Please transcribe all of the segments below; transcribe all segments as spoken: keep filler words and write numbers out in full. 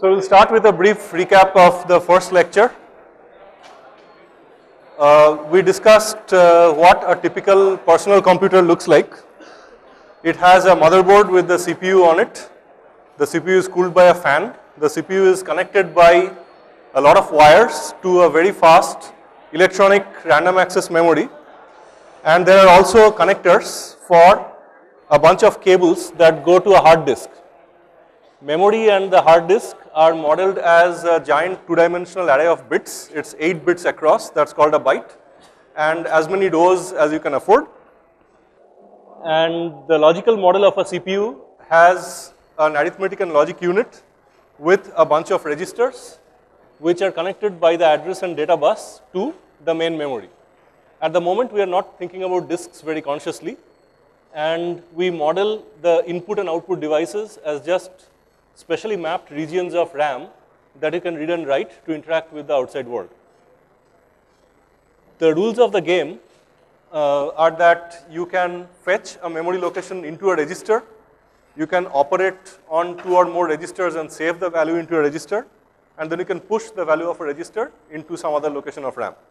So we'll start with a brief recap of the first lecture. Uh, we discussed uh, what a typical personal computer looks like. It has a motherboard with the C P U on it. The C P U is cooled by a fan. The C P U is connected by a lot of wires to a very fast electronic random access memory. And there are also connectors for a bunch of cables that go to a hard disk. Memory and the hard disk are modeled as a giant two-dimensional array of bits. It's eight bits across, that's called a byte, and as many rows as you can afford. And the logical model of a C P U has an arithmetic and logic unit with a bunch of registers which are connected by the address and data bus to the main memory. At the moment, we are not thinking about disks very consciously, and we model the input and output devices as just specially mapped regions of RAM that you can read and write to interact with the outside world. The rules of the game uh, are that you can fetch a memory location into a register, you can operate on two or more registers and save the value into a register, and then you can push the value of a register into some other location of RAM.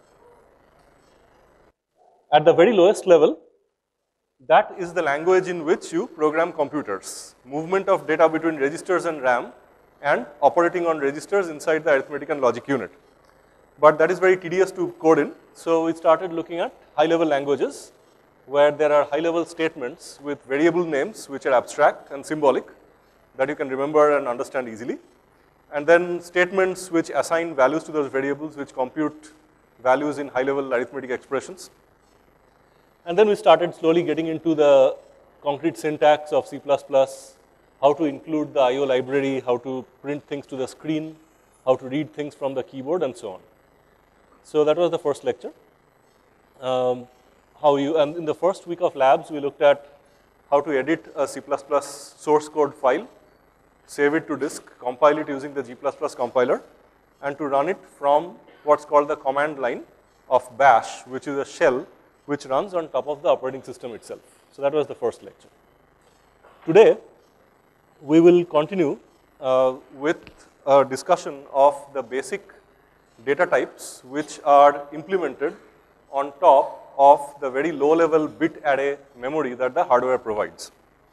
At the very lowest level, that is the language in which you program computers. Movement of data between registers and RAM and operating on registers inside the arithmetic and logic unit. But that is very tedious to code in, so we started looking at high-level languages where there are high-level statements with variable names which are abstract and symbolic that you can remember and understand easily. And then statements which assign values to those variables which compute values in high-level arithmetic expressions. And then we started slowly getting into the concrete syntax of C plus plus, how to include the I O library, how to print things to the screen, how to read things from the keyboard, and so on. So that was the first lecture. Um, how you, and in the first week of labs, we looked at how to edit a C plus plus source code file, save it to disk, compile it using the G plus plus compiler, and to run it from what's called the command line of bash, which is a shell which runs on top of the operating system itself. So that was the first lecture. Today, we will continue uh, with a discussion of the basic data types which are implemented on top of the very low-level bit array memory that the hardware provides.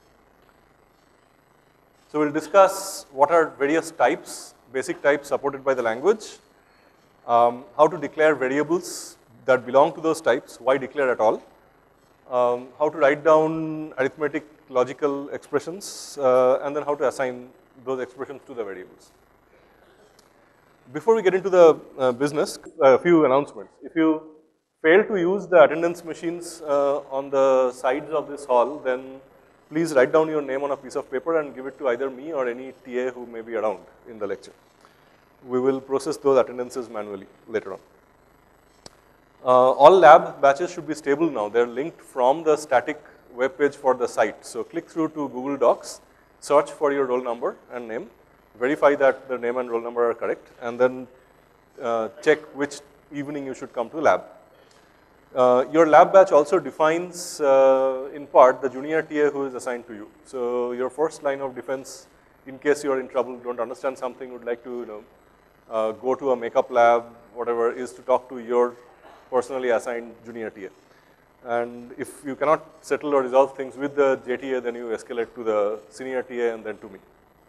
So we'll discuss what are various types, basic types supported by the language, um, how to declare variables that belong to those types, why declare at all, um, how to write down arithmetic logical expressions, uh, and then how to assign those expressions to the variables. Before we get into the uh, business, a few announcements. If you fail to use the attendance machines uh, on the sides of this hall, then please write down your name on a piece of paper and give it to either me or any T A who may be around in the lecture. We will process those attendances manually later on. Uh, all lab batches should be stable now. They're linked from the static web page for the site. So click through to Google Docs, search for your roll number and name, verify that the name and roll number are correct, and then uh, check which evening you should come to lab. Uh, your lab batch also defines, uh, in part, the junior T A who is assigned to you. So your first line of defense, in case you are in trouble, don't understand something, would like to you know, uh, go to a makeup lab, whatever, is to talk to your personally assigned junior T A. And if you cannot settle or resolve things with the J T A, then you escalate to the senior T A and then to me.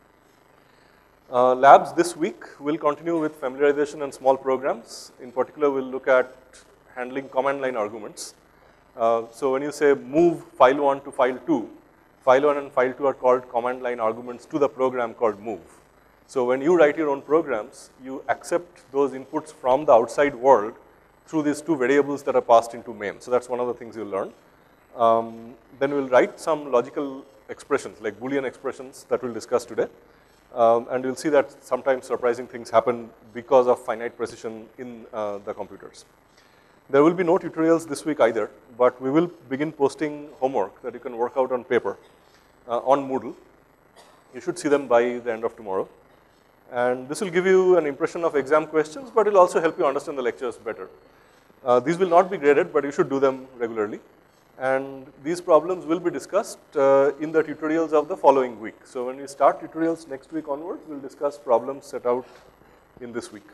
Uh, labs this week will continue with familiarization and small programs. In particular, we'll look at handling command line arguments. Uh, so when you say move file one to file two, file one and file two are called command line arguments to the program called move. So when you write your own programs, you accept those inputs from the outside world through these two variables that are passed into main. So that's one of the things you'll learn. Um, then we'll write some logical expressions, like Boolean expressions that we'll discuss today. Um, and you'll see that sometimes surprising things happen because of finite precision in uh, the computers. There will be no tutorials this week either, but we will begin posting homework that you can work out on paper uh, on Moodle. You should see them by the end of tomorrow. And this will give you an impression of exam questions, but it will also help you understand the lectures better. Uh, these will not be graded, but you should do them regularly. And these problems will be discussed uh, in the tutorials of the following week. So when we start tutorials next week onwards, we'll discuss problems set out in this week.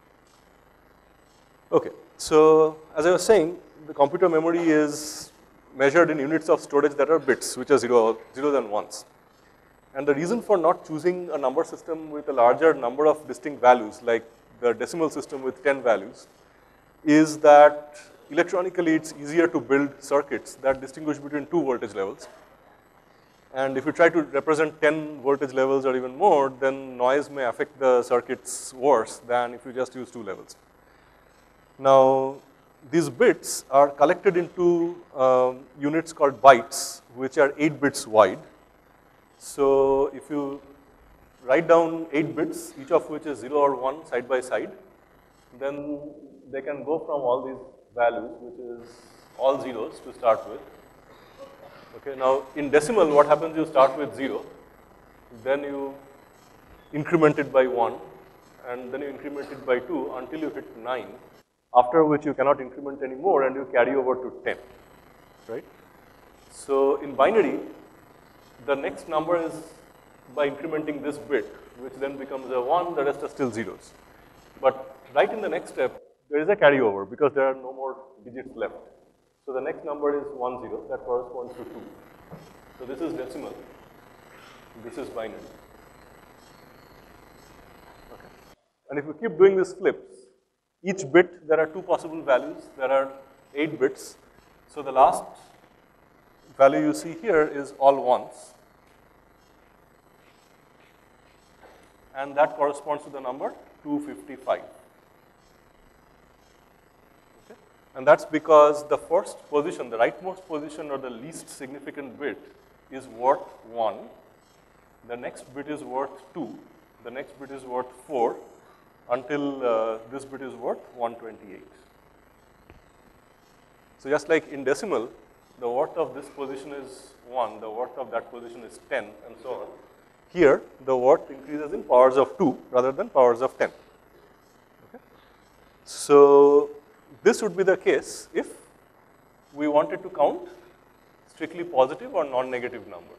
Okay, so as I was saying, the computer memory is measured in units of storage that are bits, which are zero, zeros and ones. And the reason for not choosing a number system with a larger number of distinct values, like the decimal system with ten values, is that electronically it's easier to build circuits that distinguish between two voltage levels. And if you try to represent ten voltage levels or even more, then noise may affect the circuits worse than if you just use two levels. Now, these bits are collected into um, units called bytes, which are eight bits wide. So if you write down eight bits, each of which is zero or one side by side, then they can go from all these values, which is all zeros to start with. Okay, now in decimal, what happens, you start with zero, then you increment it by one, and then you increment it by two until you hit nine, after which you cannot increment anymore and you carry over to ten, right? So in binary, the next number is by incrementing this bit, which then becomes a one, the rest are still zeros. But right in the next step, there is a carryover because there are no more digits left. So the next number is one zero, that corresponds to two. So this is decimal, this is binary. Okay. And if you keep doing these flips, each bit, there are two possible values, there are eight bits. So the last value you see here is all ones. And that corresponds to the number two fifty-five. Okay. And that's because the first position, the rightmost position or the least significant bit is worth one. The next bit is worth two. The next bit is worth four until uh, this bit is worth one twenty-eight. So just like in decimal, the worth of this position is one, the worth of that position is ten, and so on. Here, the worth increases in powers of two rather than powers of ten. Okay. So this would be the case if we wanted to count strictly positive or non-negative numbers.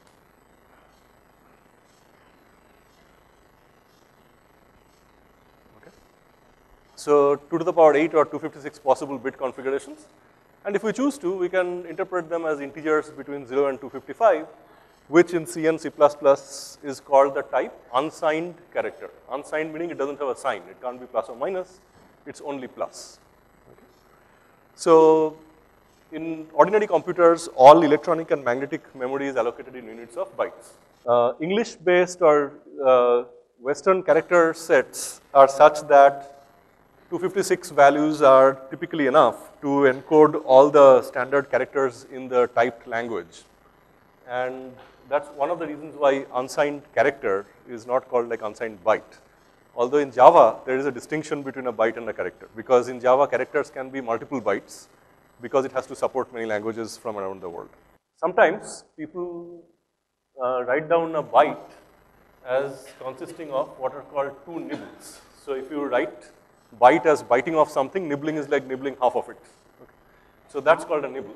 Okay. So two to the power eight or two fifty-six possible bit configurations. And if we choose to, we can interpret them as integers between zero and two fifty-five, which in C and C plus plus is called the type unsigned character. Unsigned meaning it doesn't have a sign. It can't be plus or minus. It's only plus. Okay. So in ordinary computers, all electronic and magnetic memory is allocated in units of bytes. Uh, English-based or uh, Western character sets are such that two fifty-six values are typically enough to encode all the standard characters in the typed language. And that's one of the reasons why unsigned character is not called like unsigned byte. Although in Java, there is a distinction between a byte and a character, because in Java, characters can be multiple bytes because it has to support many languages from around the world. Sometimes people uh, write down a byte as consisting of what are called two nibbles. So if you write byte as biting off something, nibbling is like nibbling half of it. Okay. So that's called a nibble.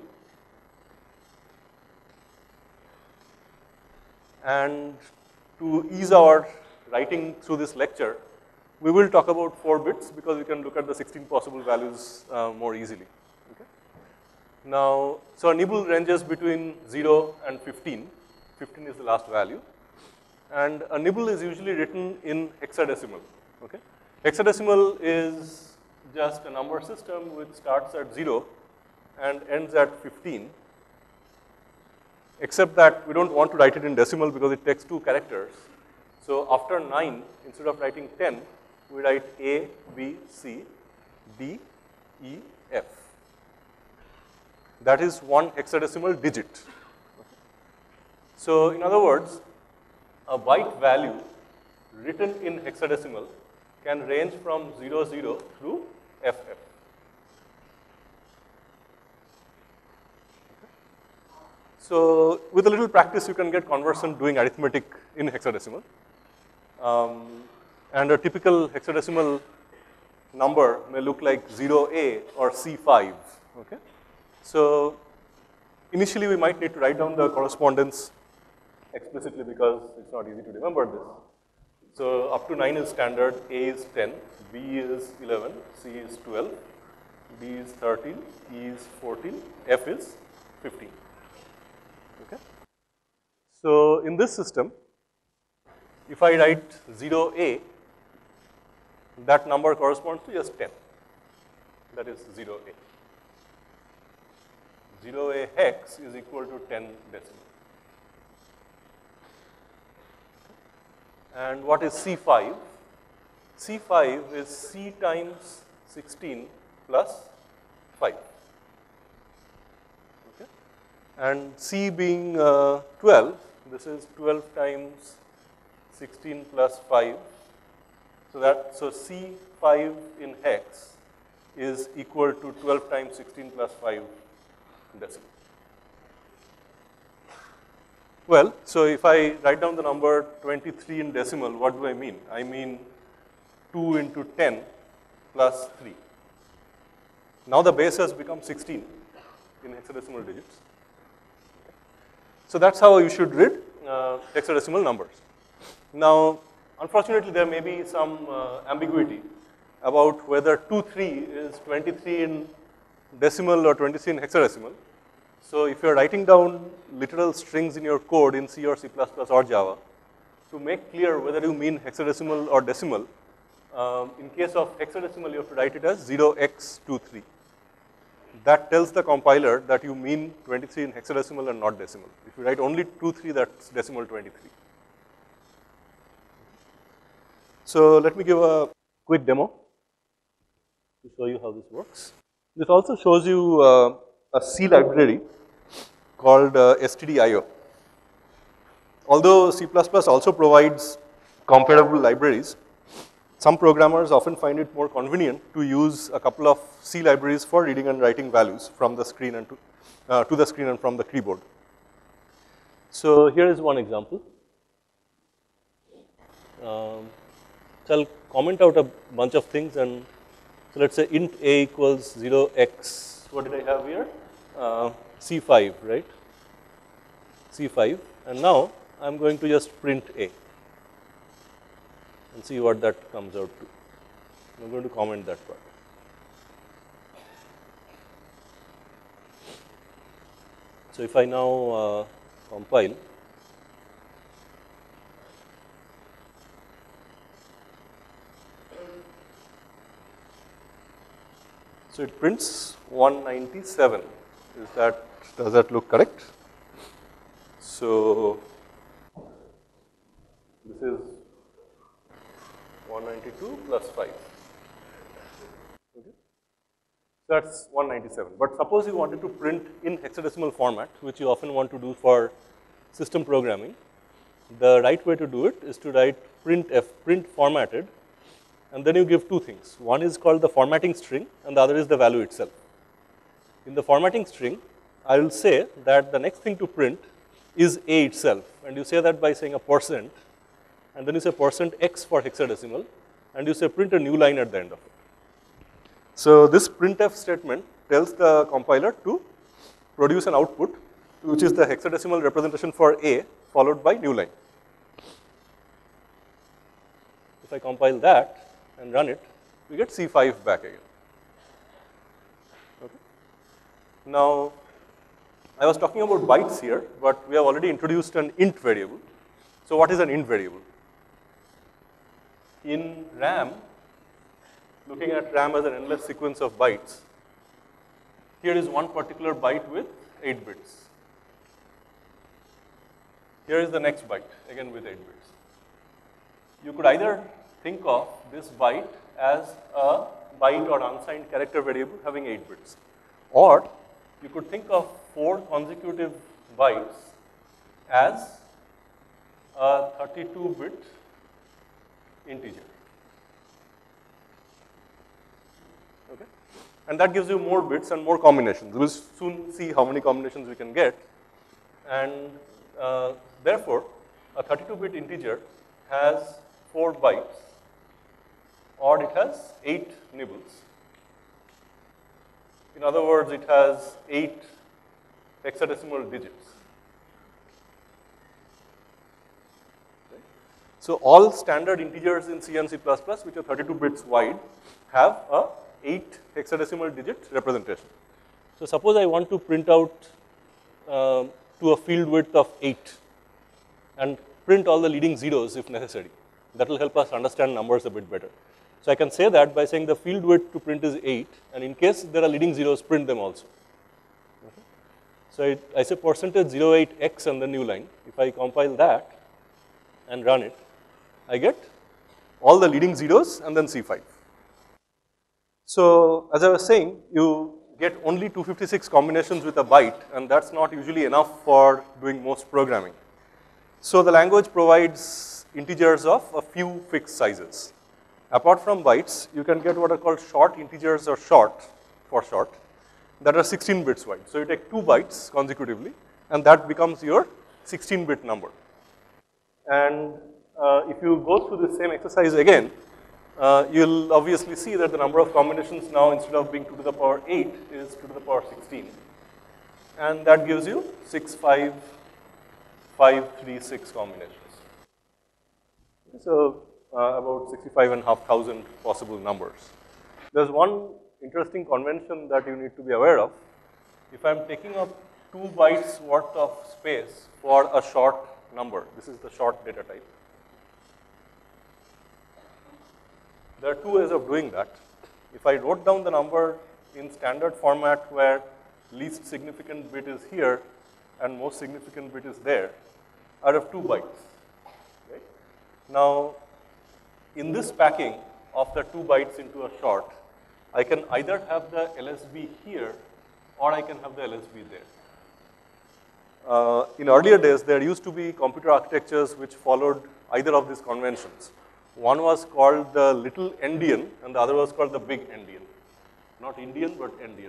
And to ease our writing through this lecture, we will talk about four bits because we can look at the sixteen possible values uh, more easily. Okay. Now, so a nibble ranges between zero and fifteen. fifteen is the last value. And a nibble is usually written in hexadecimal. Okay. Hexadecimal is just a number system which starts at zero and ends at fifteen. Except that we don't want to write it in decimal because it takes two characters. So after nine, instead of writing ten, we write A, B, C, D, E, F. That is one hexadecimal digit. So in other words, a byte value written in hexadecimal can range from zero zero through F F. So with a little practice, you can get conversant doing arithmetic in hexadecimal. Um, and a typical hexadecimal number may look like zero A or C five. Okay? So initially we might need to write down the correspondence explicitly because it's not easy to remember this. So up to nine is standard, A is ten, B is eleven, C is twelve, D is thirteen, E is fourteen, F is fifteen. Okay. So in this system, if I write zero A, that number corresponds to just ten. That is zero A. zero A hex is equal to ten decimal. And what is C five? C five is C times sixteen plus five. Okay. And C being uh, twelve, this is twelve times sixteen plus five. So that, so C five in hex is equal to twelve times sixteen plus five decimal. Well, so if I write down the number twenty-three in decimal, what do I mean? I mean two into ten plus three. Now the base has become sixteen in hexadecimal digits. So that's how you should read uh, hexadecimal numbers. Now, unfortunately, there may be some uh, ambiguity about whether twenty-three is twenty-three in decimal or twenty-three in hexadecimal. So if you're writing down literal strings in your code in C or C plus plus or Java, to make clear whether you mean hexadecimal or decimal, um, in case of hexadecimal, you have to write it as zero x twenty-three. That tells the compiler that you mean twenty-three in hexadecimal and not decimal. If you write only twenty-three, that's decimal twenty-three. So let me give a quick demo to show you how this works. This also shows you uh, a C library called uh, stdio. Although C plus plus also provides comparable libraries, some programmers often find it more convenient to use a couple of C libraries for reading and writing values from the screen and to, uh, to the screen and from the keyboard. So here is one example. Um, so I'll comment out a bunch of things, and so let's say int a equals zero x, what did I have here? Uh, C five, right? C five, and now I'm going to just print A and see what that comes out to. I'm going to comment that part. So if I now uh, compile, so it prints one ninety-seven. Is that, does that look correct? So this is one ninety-two plus five. Okay. That's one ninety-seven. But suppose you wanted to print in hexadecimal format, which you often want to do for system programming. The right way to do it is to write printf, print formatted, and then you give two things. One is called the formatting string, and the other is the value itself. In the formatting string, I will say that the next thing to print is A itself, and you say that by saying a percent, and then you say percent x for hexadecimal, and you say print a new line at the end of it. So this printf statement tells the compiler to produce an output, which is the hexadecimal representation for A followed by new line. If I compile that and run it, we get C five back again. Okay. Now, I was talking about bytes here, but we have already introduced an int variable. So what is an int variable? In RAM, looking at RAM as an endless sequence of bytes, here is one particular byte with eight bits. Here is the next byte, again with eight bits. You could either think of this byte as a byte or unsigned character variable having eight bits, or you could think of four consecutive bytes as a thirty-two bit integer. Okay? And that gives you more bits and more combinations. We'll soon see how many combinations we can get. And uh, therefore, a thirty-two bit integer has four bytes, or it has eight nibbles. In other words, it has eight hexadecimal digits. Okay. So all standard integers in C and C plus plus, which are thirty-two bits wide, have a eight hexadecimal digit representation. So suppose I want to print out uh, to a field width of eight and print all the leading zeros if necessary. That will help us understand numbers a bit better. So I can say that by saying the field width to print is eight, and in case there are leading zeros, print them also. Okay. So it, I say percentage zero eight x and the new line. If I compile that and run it, I get all the leading zeros and then C five. So as I was saying, you get only two hundred fifty-six combinations with a byte, and that's not usually enough for doing most programming. So the language provides integers of a few fixed sizes. Apart from bytes, you can get what are called short integers or short, for short, that are sixteen bits wide. So you take two bytes consecutively, and that becomes your sixteen bit number. And uh, if you go through the same exercise again, uh, you'll obviously see that the number of combinations now, instead of being two to the power eight, is two to the power sixteen. And that gives you six, five, five, three, six combinations. So uh, about sixty-five and a half thousand possible numbers. There's one interesting convention that you need to be aware of. If I'm taking up two bytes worth of space for a short number, this is the short data type. There are two ways of doing that. If I wrote down the number in standard format where least significant bit is here and most significant bit is there, I'd have two bytes. Okay? Now, in this packing of the two bytes into a short, I can either have the L S B here or I can have the L S B there. Uh, in earlier days, there used to be computer architectures which followed either of these conventions. One was called the little endian and the other was called the big endian. Not Indian, but endian.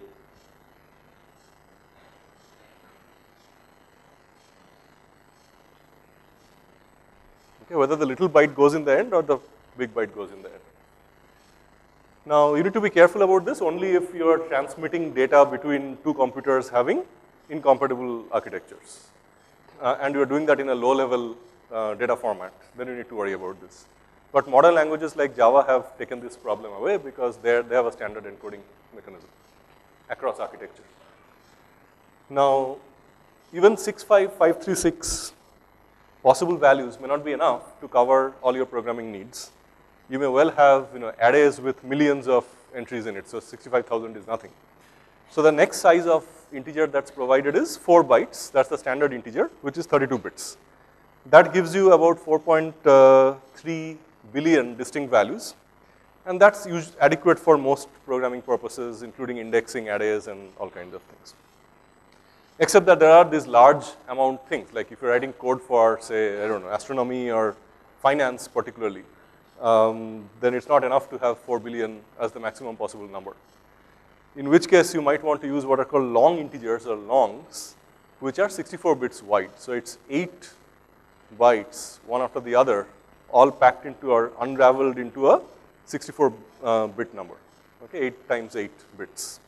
Okay, whether the little byte goes in the end or the big byte goes in the end. Now, you need to be careful about this only if you are transmitting data between two computers having incompatible architectures. Uh, and you are doing that in a low level uh, data format, then you need to worry about this. But modern languages like Java have taken this problem away because they they have a standard encoding mechanism across architecture. Now, even six five five three six possible values may not be enough to cover all your programming needs. You may well have, you know, arrays with millions of entries in it, so sixty-five thousand is nothing. So the next size of integer that's provided is four bytes, that's the standard integer, which is thirty-two bits. That gives you about four point three billion distinct values, and that's adequate for most programming purposes, including indexing arrays and all kinds of things. Except that there are these large amount things, like if you're writing code for, say, I don't know, astronomy or finance particularly, um, then it's not enough to have four billion as the maximum possible number. In which case, you might want to use what are called long integers or longs, which are sixty-four bits wide. So it's eight bytes, one after the other, all packed into or unraveled into a sixty-four bit number, okay, eight times eight bits.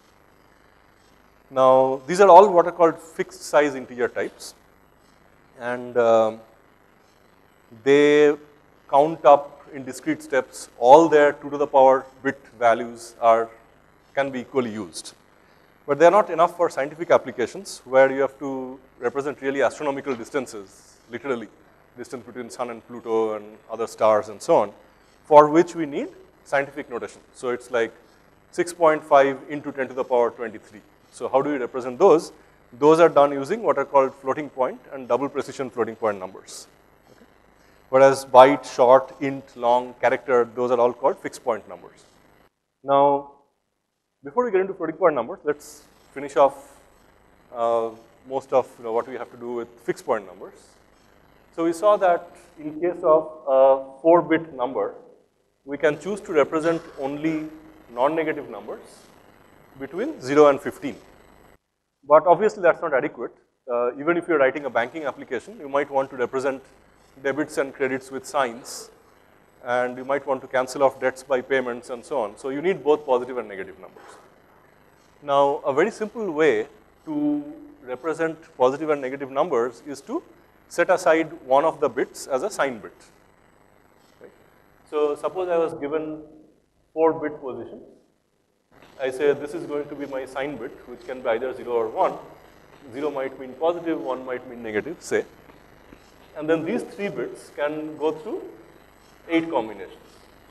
Now, these are all what are called fixed size integer types, and um, they count up in discrete steps. All their two to the power bit values are can be equally used. But they are not enough for scientific applications where you have to represent really astronomical distances, literally, distance between Sun and Pluto and other stars and so on, for which we need scientific notation. So it's like six point five into ten to the power twenty-three. So how do we represent those? Those are done using what are called floating point and double precision floating point numbers. Okay. Whereas byte, short, int, long, character, those are all called fixed point numbers. Now, before we get into floating point numbers, let's finish off uh, most of, you know, what we have to do with fixed point numbers. So we saw that in case of a four bit number, we can choose to represent only non-negative numbers between zero and fifteen. But obviously that's not adequate. Uh, even if you're writing a banking application, you might want to represent debits and credits with signs, and you might want to cancel off debts by payments and so on. So you need both positive and negative numbers. Now, a very simple way to represent positive and negative numbers is to set aside one of the bits as a sign bit. Right? So suppose I was given four bit position. I say this is going to be my sign bit, which can be either zero or one. zero might mean positive, one might mean negative, say. And then these three bits can go through eight combinations.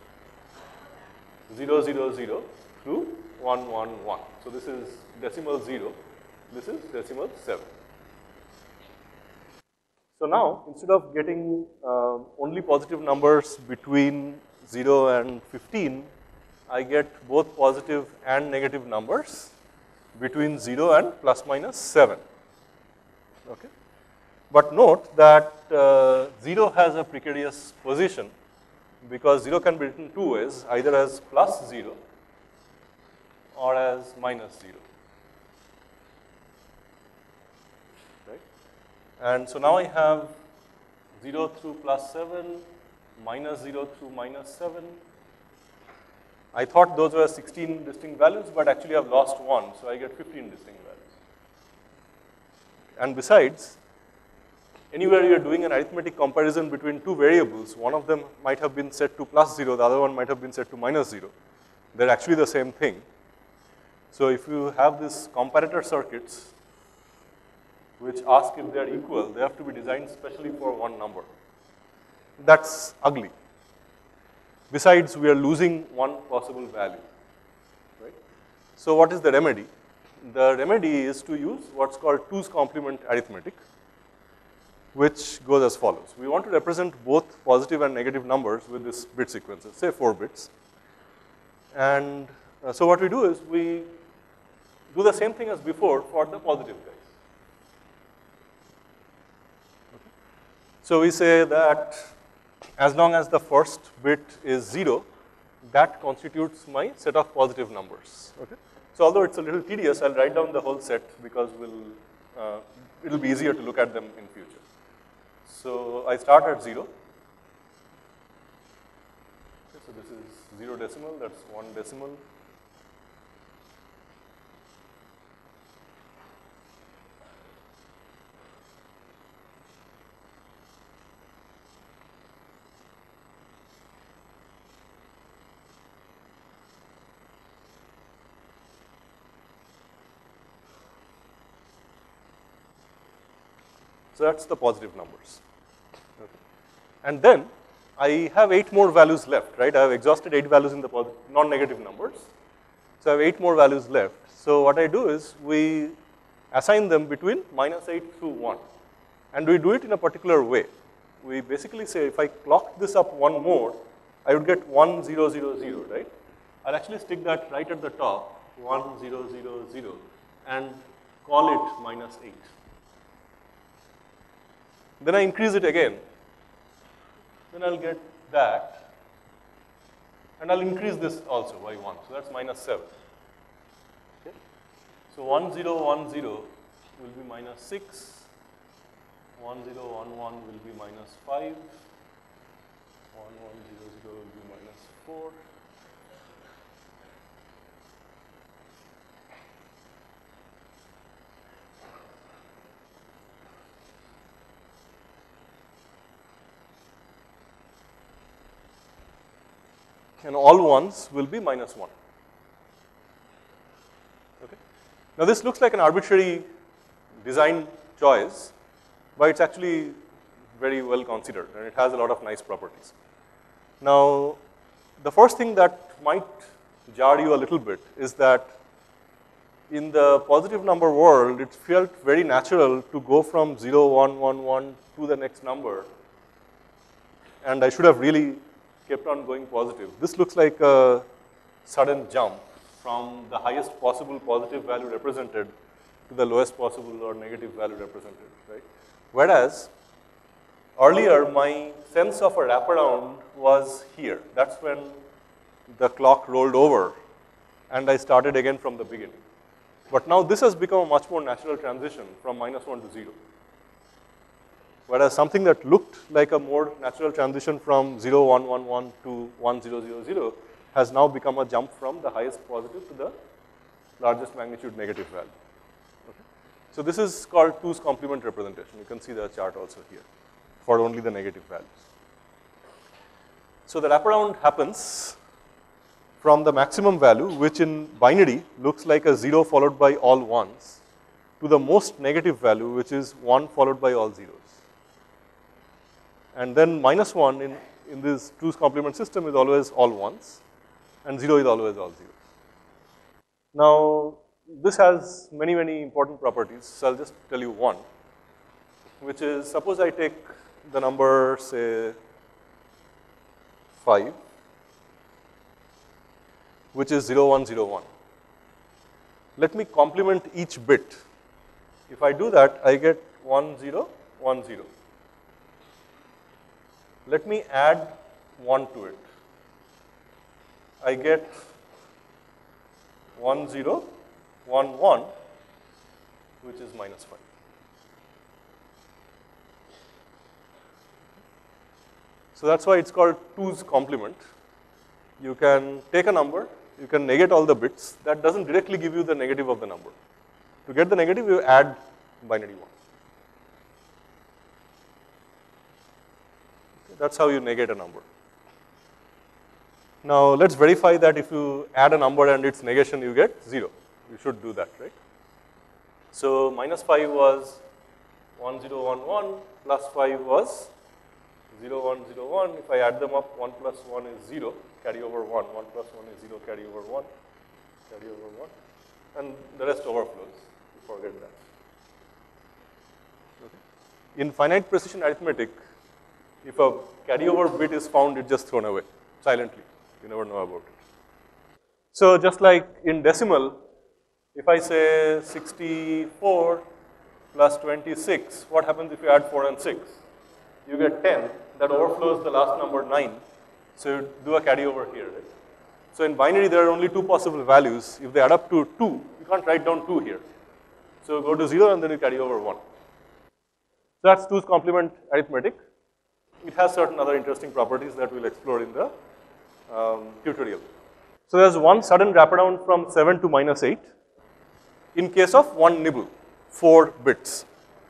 zero, zero, zero through one, one, one. So this is decimal zero, this is decimal seven. So now, instead of getting uh, only positive numbers between zero and fifteen, I get both positive and negative numbers between zero and plus minus seven. Okay. But note that uh, zero has a precarious position because zero can be written two ways, either as plus zero or as minus zero. Right? And so now I have zero through plus seven, minus zero through minus seven. I thought those were sixteen distinct values, but actually I've lost one, so I get fifteen distinct values. And besides, anywhere you're doing an arithmetic comparison between two variables, one of them might have been set to plus zero, the other one might have been set to minus zero. They're actually the same thing. So if you have these comparator circuits which ask if they're equal, they have to be designed specially for one number. That's ugly. Besides, we are losing one possible value. Right? So what is the remedy? The remedy is to use what's called two's complement arithmetic, which goes as follows. We want to represent both positive and negative numbers with this bit sequences, say four bits. And uh, so what we do is we do the same thing as before for the positive guys. Okay. So we say that as long as the first bit is zero, that constitutes my set of positive numbers. Okay. So although it's a little tedious, I'll write down the whole set because we'll, uh, it'll be easier to look at them in future. So I start at zero. Okay, so this is zero decimal, that's one decimal. So that's the positive numbers. Okay. And then I have eight more values left, right? I have exhausted eight values in the non-negative numbers. So I have eight more values left. So what I do is we assign them between minus eight through one. And we do it in a particular way. We basically say if I clocked this up one more, I would get one, zero, zero, zero, right? I'll actually stick that right at the top, one, zero, zero, zero, and call it minus eight. Then I increase it again. Then I'll get that. And I'll increase this also by one. So that's minus seven. Okay. So one, zero, one, zero will be minus six. one, zero, one, one will be minus five. one, one, zero, zero will be minus four. And all ones will be minus one. Okay. Now this looks like an arbitrary design choice, but it's actually very well considered and it has a lot of nice properties. Now, the first thing that might jar you a little bit is that in the positive number world, it felt very natural to go from zero, one, one, one to the next number. And I should have really kept on going positive. This looks like a sudden jump from the highest possible positive value represented to the lowest possible or negative value represented, right? Whereas, earlier my sense of a wraparound was here. That's when the clock rolled over and I started again from the beginning. But now this has become a much more natural transition from minus one to zero. Whereas something that looked like a more natural transition from zero, one, one, one to one, zero, zero, zero has now become a jump from the highest positive to the largest magnitude negative value. Okay. So this is called two's complement representation. You can see the chart also here for only the negative values. So the wraparound happens from the maximum value, which in binary looks like a zero followed by all ones, to the most negative value, which is one followed by all zeros. And then minus one in, in this two's complement system is always all ones, and zero is always all zeros. Now, this has many, many important properties, so I'll just tell you one, which is, suppose I take the number, say, five, which is zero, one, zero, one. Let me complement each bit. If I do that, I get one, zero, one, zero. Let me add one to it. I get one, zero, one, one, which is minus five. So that's why it's called two's complement. You can take a number, you can negate all the bits. That doesn't directly give you the negative of the number. To get the negative, you add binary one. Okay, that's how you negate a number. Now let's verify that if you add a number and its negation, you get zero. You should do that, right? So minus five was one, zero, one, one, plus five was zero, one, zero, one. If I add them up, one plus one is zero, carry over one. one plus one is zero, carry over one, carry over one. And the rest overflows. You forget that. Okay. In finite precision arithmetic, if a carryover bit is found, it's just thrown away silently. You never know about it. So just like in decimal, if I say sixty-four plus twenty-six, what happens if you add four and six? You get ten. That overflows the last number nine. So you do a carryover here, right? So in binary, there are only two possible values. If they add up to two, you can't write down two here. So go to zero and then you carry over one. So that's two's complement arithmetic. It has certain other interesting properties that we'll explore in the um, tutorial. So there's one sudden wraparound from seven to minus eight in case of one nibble, four bits.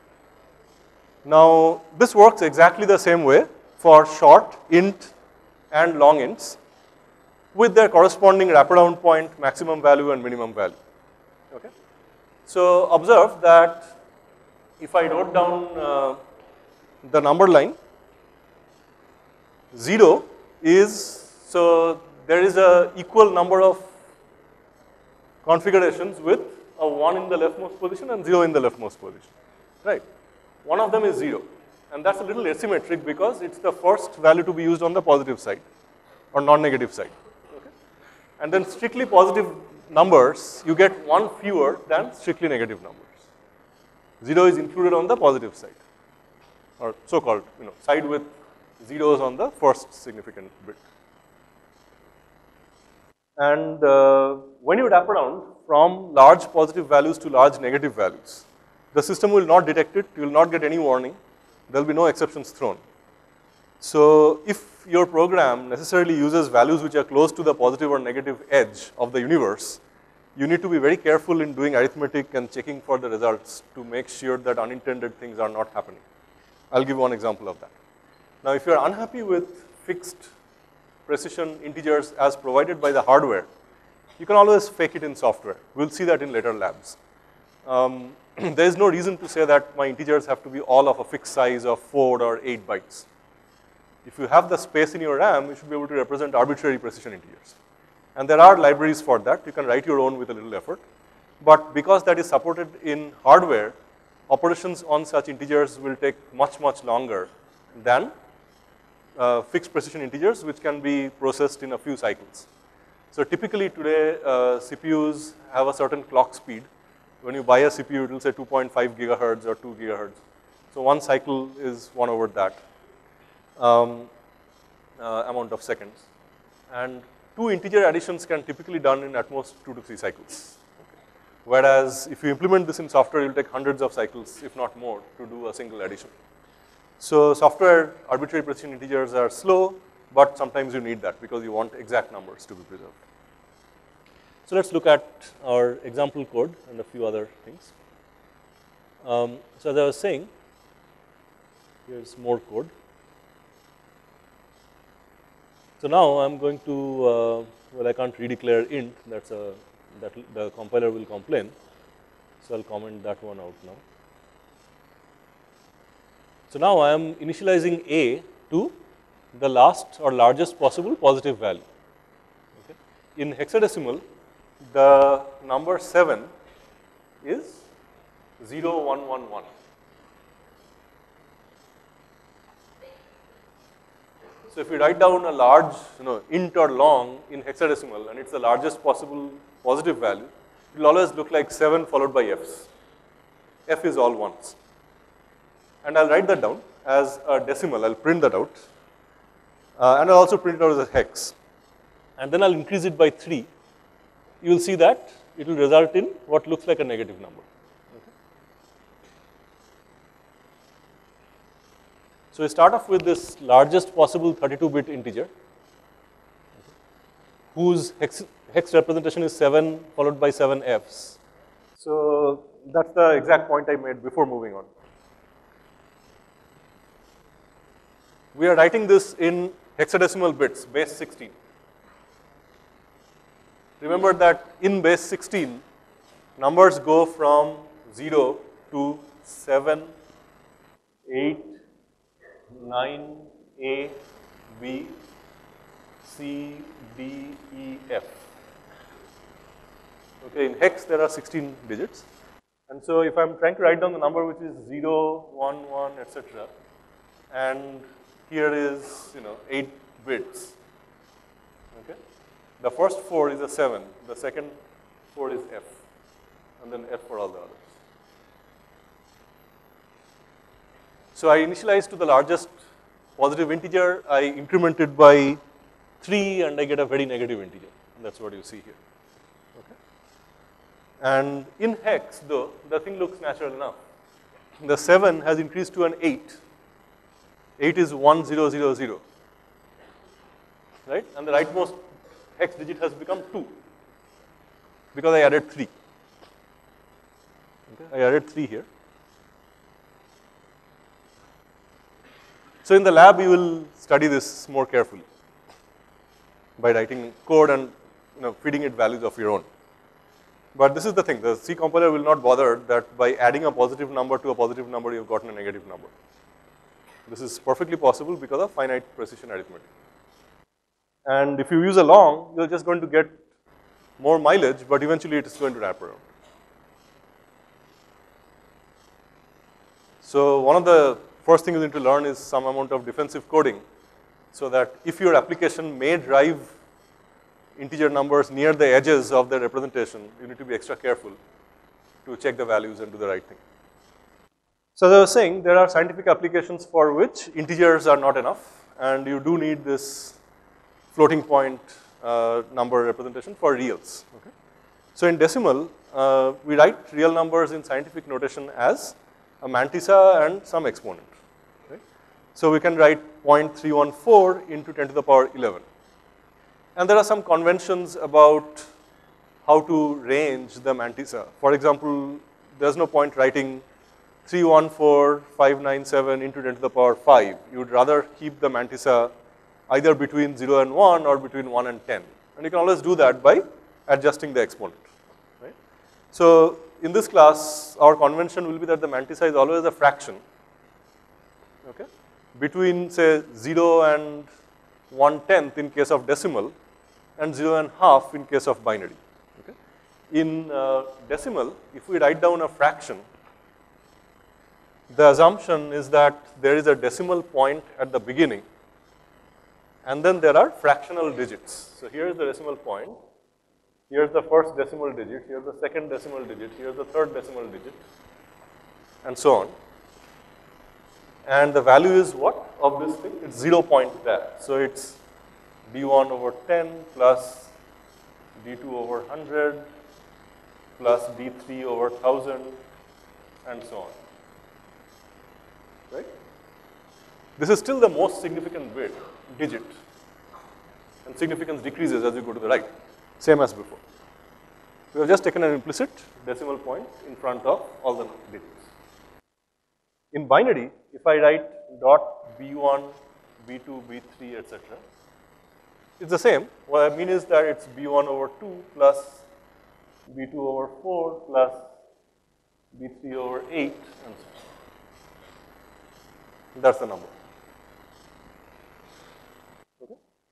Now this works exactly the same way for short, int, and long ints with their corresponding wraparound point, maximum value, and minimum value. Okay? So observe that if I wrote down uh, the number line, zero is, so there is a equal number of configurations with a one in the leftmost position and zero in the leftmost position, right? One of them is zero, and that's a little asymmetric because it's the first value to be used on the positive side or non-negative side. Okay? And then strictly positive numbers, you get one fewer than strictly negative numbers. Zero is included on the positive side, or so-called, you know, side with zeros on the first significant bit. And uh, when you wrap around from large positive values to large negative values, the system will not detect it, you will not get any warning, there will be no exceptions thrown. So if your program necessarily uses values which are close to the positive or negative edge of the universe, you need to be very careful in doing arithmetic and checking for the results to make sure that unintended things are not happening. I'll give one example of that. Now if you're unhappy with fixed precision integers as provided by the hardware, you can always fake it in software. We'll see that in later labs. Um, there is no reason to say that my integers have to be all of a fixed size of four or eight bytes. If you have the space in your RAM, you should be able to represent arbitrary precision integers. And there are libraries for that. You can write your own with a little effort. But because that is supported in hardware, operations on such integers will take much, much longer than uh, fixed precision integers, which can be processed in a few cycles. So typically today, uh, C P Us have a certain clock speed. When you buy a C P U, it will say two point five gigahertz or two gigahertz. So one cycle is one over that um, uh, amount of seconds. And two integer additions can typically done in at most two to three cycles. Okay. Whereas if you implement this in software, it will take hundreds of cycles, if not more, to do a single addition. So software arbitrary precision integers are slow, but sometimes you need that because you want exact numbers to be preserved. So let's look at our example code and a few other things. Um, so as I was saying, here's more code. So now I'm going to, uh, well, I can't redeclare int, that's a, that the compiler will complain. So I'll comment that one out now. So now I am initializing a to the last or largest possible positive value. Okay. In hexadecimal, the number seven is zero one one one. So if we write down a large, you know, int or long in hexadecimal and it's the largest possible positive value, it will always look like seven followed by f's. F is all ones. And I'll write that down as a decimal, I'll print that out. Uh, and I'll also print it out as a hex. And then I'll increase it by three. You will see that it will result in what looks like a negative number. Okay. So we start off with this largest possible thirty-two bit integer, okay, whose hex, hex representation is seven followed by seven f's. So that's the exact point I made before moving on. We are writing this in hexadecimal bits, base sixteen. Remember that in base sixteen, numbers go from zero to seven, eight, nine, A, B, C, D, E, F. Okay, in hex there are sixteen digits. And so if I'm trying to write down the number which is zero, one, one, et cetera, and here is, you know, eight bits. Okay. The first four is a seven, the second four is F, and then F for all the others. So I initialize to the largest positive integer, I increment it by three, and I get a very negative integer. And that's what you see here. Okay. And in hex, though, the thing looks natural enough. The seven has increased to an eight. eight is one zero zero zero, right? And the rightmost hex digit has become two because I added three. Okay, I added three here. So in the lab, you will study this more carefully by writing code and, you know, feeding it values of your own. But this is the thing, the C compiler will not bother that by adding a positive number to a positive number, you've gotten a negative number. This is perfectly possible because of finite precision arithmetic. And if you use a long, you're just going to get more mileage, but eventually it is going to wrap around. So one of the first things you need to learn is some amount of defensive coding, so that if your application may drive integer numbers near the edges of the representation, you need to be extra careful to check the values and do the right thing. So as I was saying, there are scientific applications for which integers are not enough, and you do need this floating point uh, number representation for reals. Okay. So in decimal, uh, we write real numbers in scientific notation as a mantissa and some exponent. Right. So we can write zero point three one four into ten to the power eleven. And there are some conventions about how to range the mantissa. For example, there's no point writing three one four five nine seven into ten to the power five. You would rather keep the mantissa either between zero and one or between one and ten. And you can always do that by adjusting the exponent. Right? So in this class, our convention will be that the mantissa is always a fraction, okay, between say zero and one tenth in case of decimal and zero and half in case of binary. Okay. In uh, decimal, if we write down a fraction, the assumption is that there is a decimal point at the beginning, and then there are fractional digits. So here is the decimal point, here is the first decimal digit, here is the second decimal digit, here is the third decimal digit, and so on. And the value is what of this thing? It's zero point there. So it's d one over ten plus d two over one hundred plus d three over one thousand, and so on. Right? This is still the most significant bit, digit, and significance decreases as you go to the right, same as before. We have just taken an implicit decimal point in front of all the digits. In binary, if I write dot b one, b two, b three, et cetera, it's the same. What I mean is that it's b one over two plus b two over four plus b three over eight, and so on. That's the number. Okay.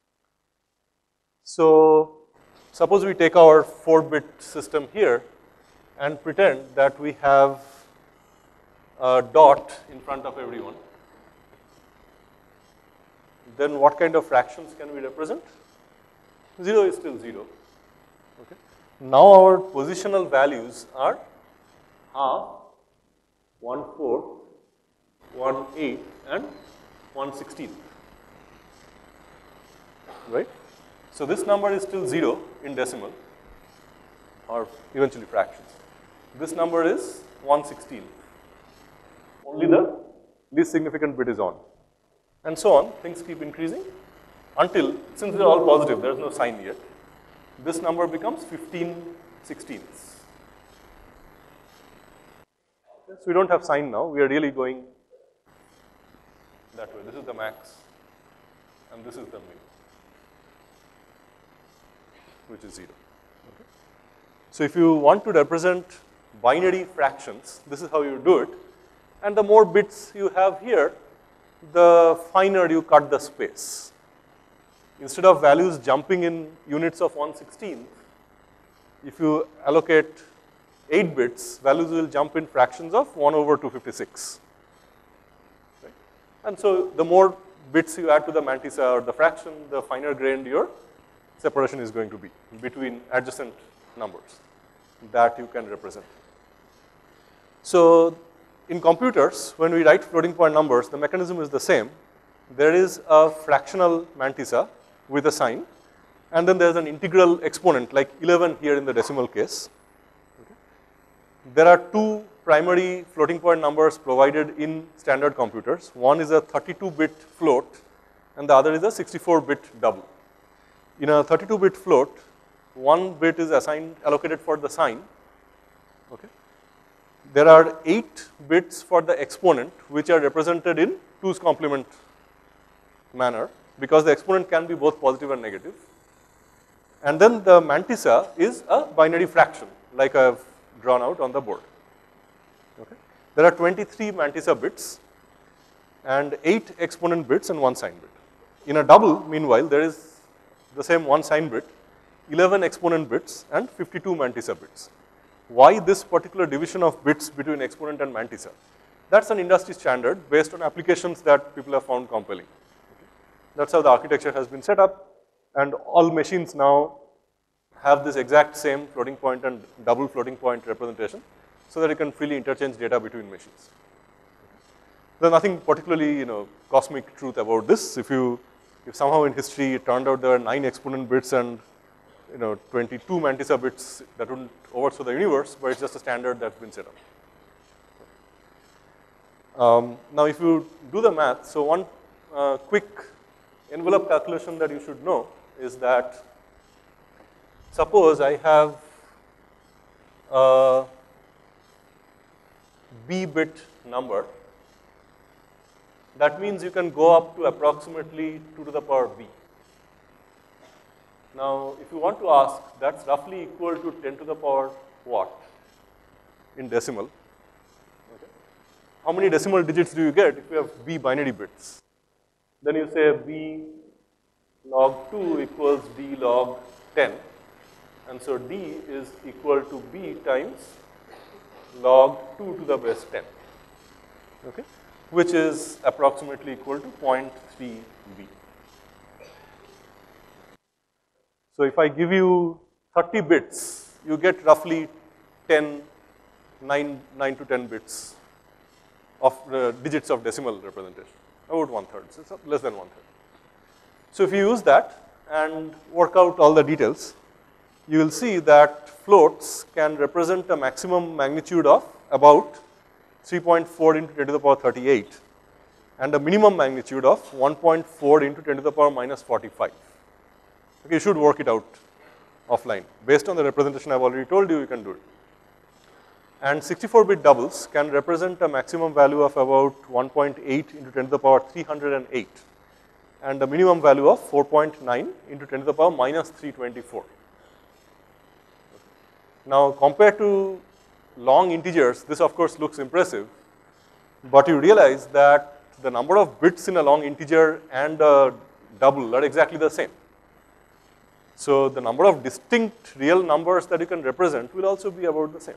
So suppose we take our four bit system here and pretend that we have a dot in front of everyone. Then what kind of fractions can we represent? Zero is still zero. Okay. Now our positional values are half, one fourth, one eighth, and one sixteenth. Right? So this number is still zero in decimal, or eventually fractions. This number is one sixteenth. Only the least significant bit is on. And so on, things keep increasing until, since they're all positive, there's no sign yet, this number becomes fifteen sixteenths. Okay, so we don't have sign now, we are really going that way. This is the max, and this is the min, which is zero. Okay. So if you want to represent binary fractions, this is how you do it. And the more bits you have here, the finer you cut the space. Instead of values jumping in units of one sixteenth, if you allocate eight bits, values will jump in fractions of one over two fifty-six. Right? And so the more bits you add to the mantissa or the fraction, the finer grained your separation is going to be between adjacent numbers that you can represent. So in computers, when we write floating point numbers, the mechanism is the same. There is a fractional mantissa with a sign, and then there's an integral exponent, like eleven here in the decimal case. Okay. There are two primary floating point numbers provided in standard computers. One is a thirty-two bit float, and the other is a sixty-four bit double. In a thirty-two bit float, one bit is assigned, allocated for the sign. Okay. There are eight bits for the exponent, which are represented in two's complement manner, because the exponent can be both positive and negative. And then the mantissa is a binary fraction, like I've drawn out on the board. Okay. There are twenty-three mantissa bits, and eight exponent bits and one sign bit. In a double, meanwhile, there is the same one sign bit, eleven exponent bits, and fifty-two mantissa bits. Why this particular division of bits between exponent and mantissa? That's an industry standard based on applications that people have found compelling. Okay. That's how the architecture has been set up, and all machines now have this exact same floating point and double floating point representation, so that you can freely interchange data between machines. Okay. There's nothing particularly, you know, cosmic truth about this. If you, if somehow in history it turned out there are nine exponent bits and you know, twenty-two mantissa bits, that wouldn't overthrow the universe, but it's just a standard that's been set up. Um, now, if you do the math, so one uh, quick envelope calculation that you should know is that suppose I have a b bit number, that means you can go up to approximately two to the power b. Now, if you want to ask, that's roughly equal to ten to the power what in decimal? Okay. How many decimal digits do you get if you have b binary bits? Then you say b log two equals d log ten, and so d is equal to b times log two to the base ten, okay, which is approximately equal to zero point three b. So if I give you thirty bits, you get roughly ten, nine, nine to ten bits of uh, digits of decimal representation, about one third, so it's less than one third. So if you use that and work out all the details, you will see that floats can represent a maximum magnitude of about three point four into ten to the power thirty-eight and a minimum magnitude of one point four into ten to the power minus forty-five. Okay, you should work it out offline. Based on the representation I've already told you, you can do it. And sixty-four bit doubles can represent a maximum value of about one point eight into ten to the power three hundred eight and a minimum value of four point nine into ten to the power minus three hundred twenty-four. Now, compared to long integers, this of course looks impressive, but you realize that the number of bits in a long integer and a double are exactly the same. So, the number of distinct real numbers that you can represent will also be about the same.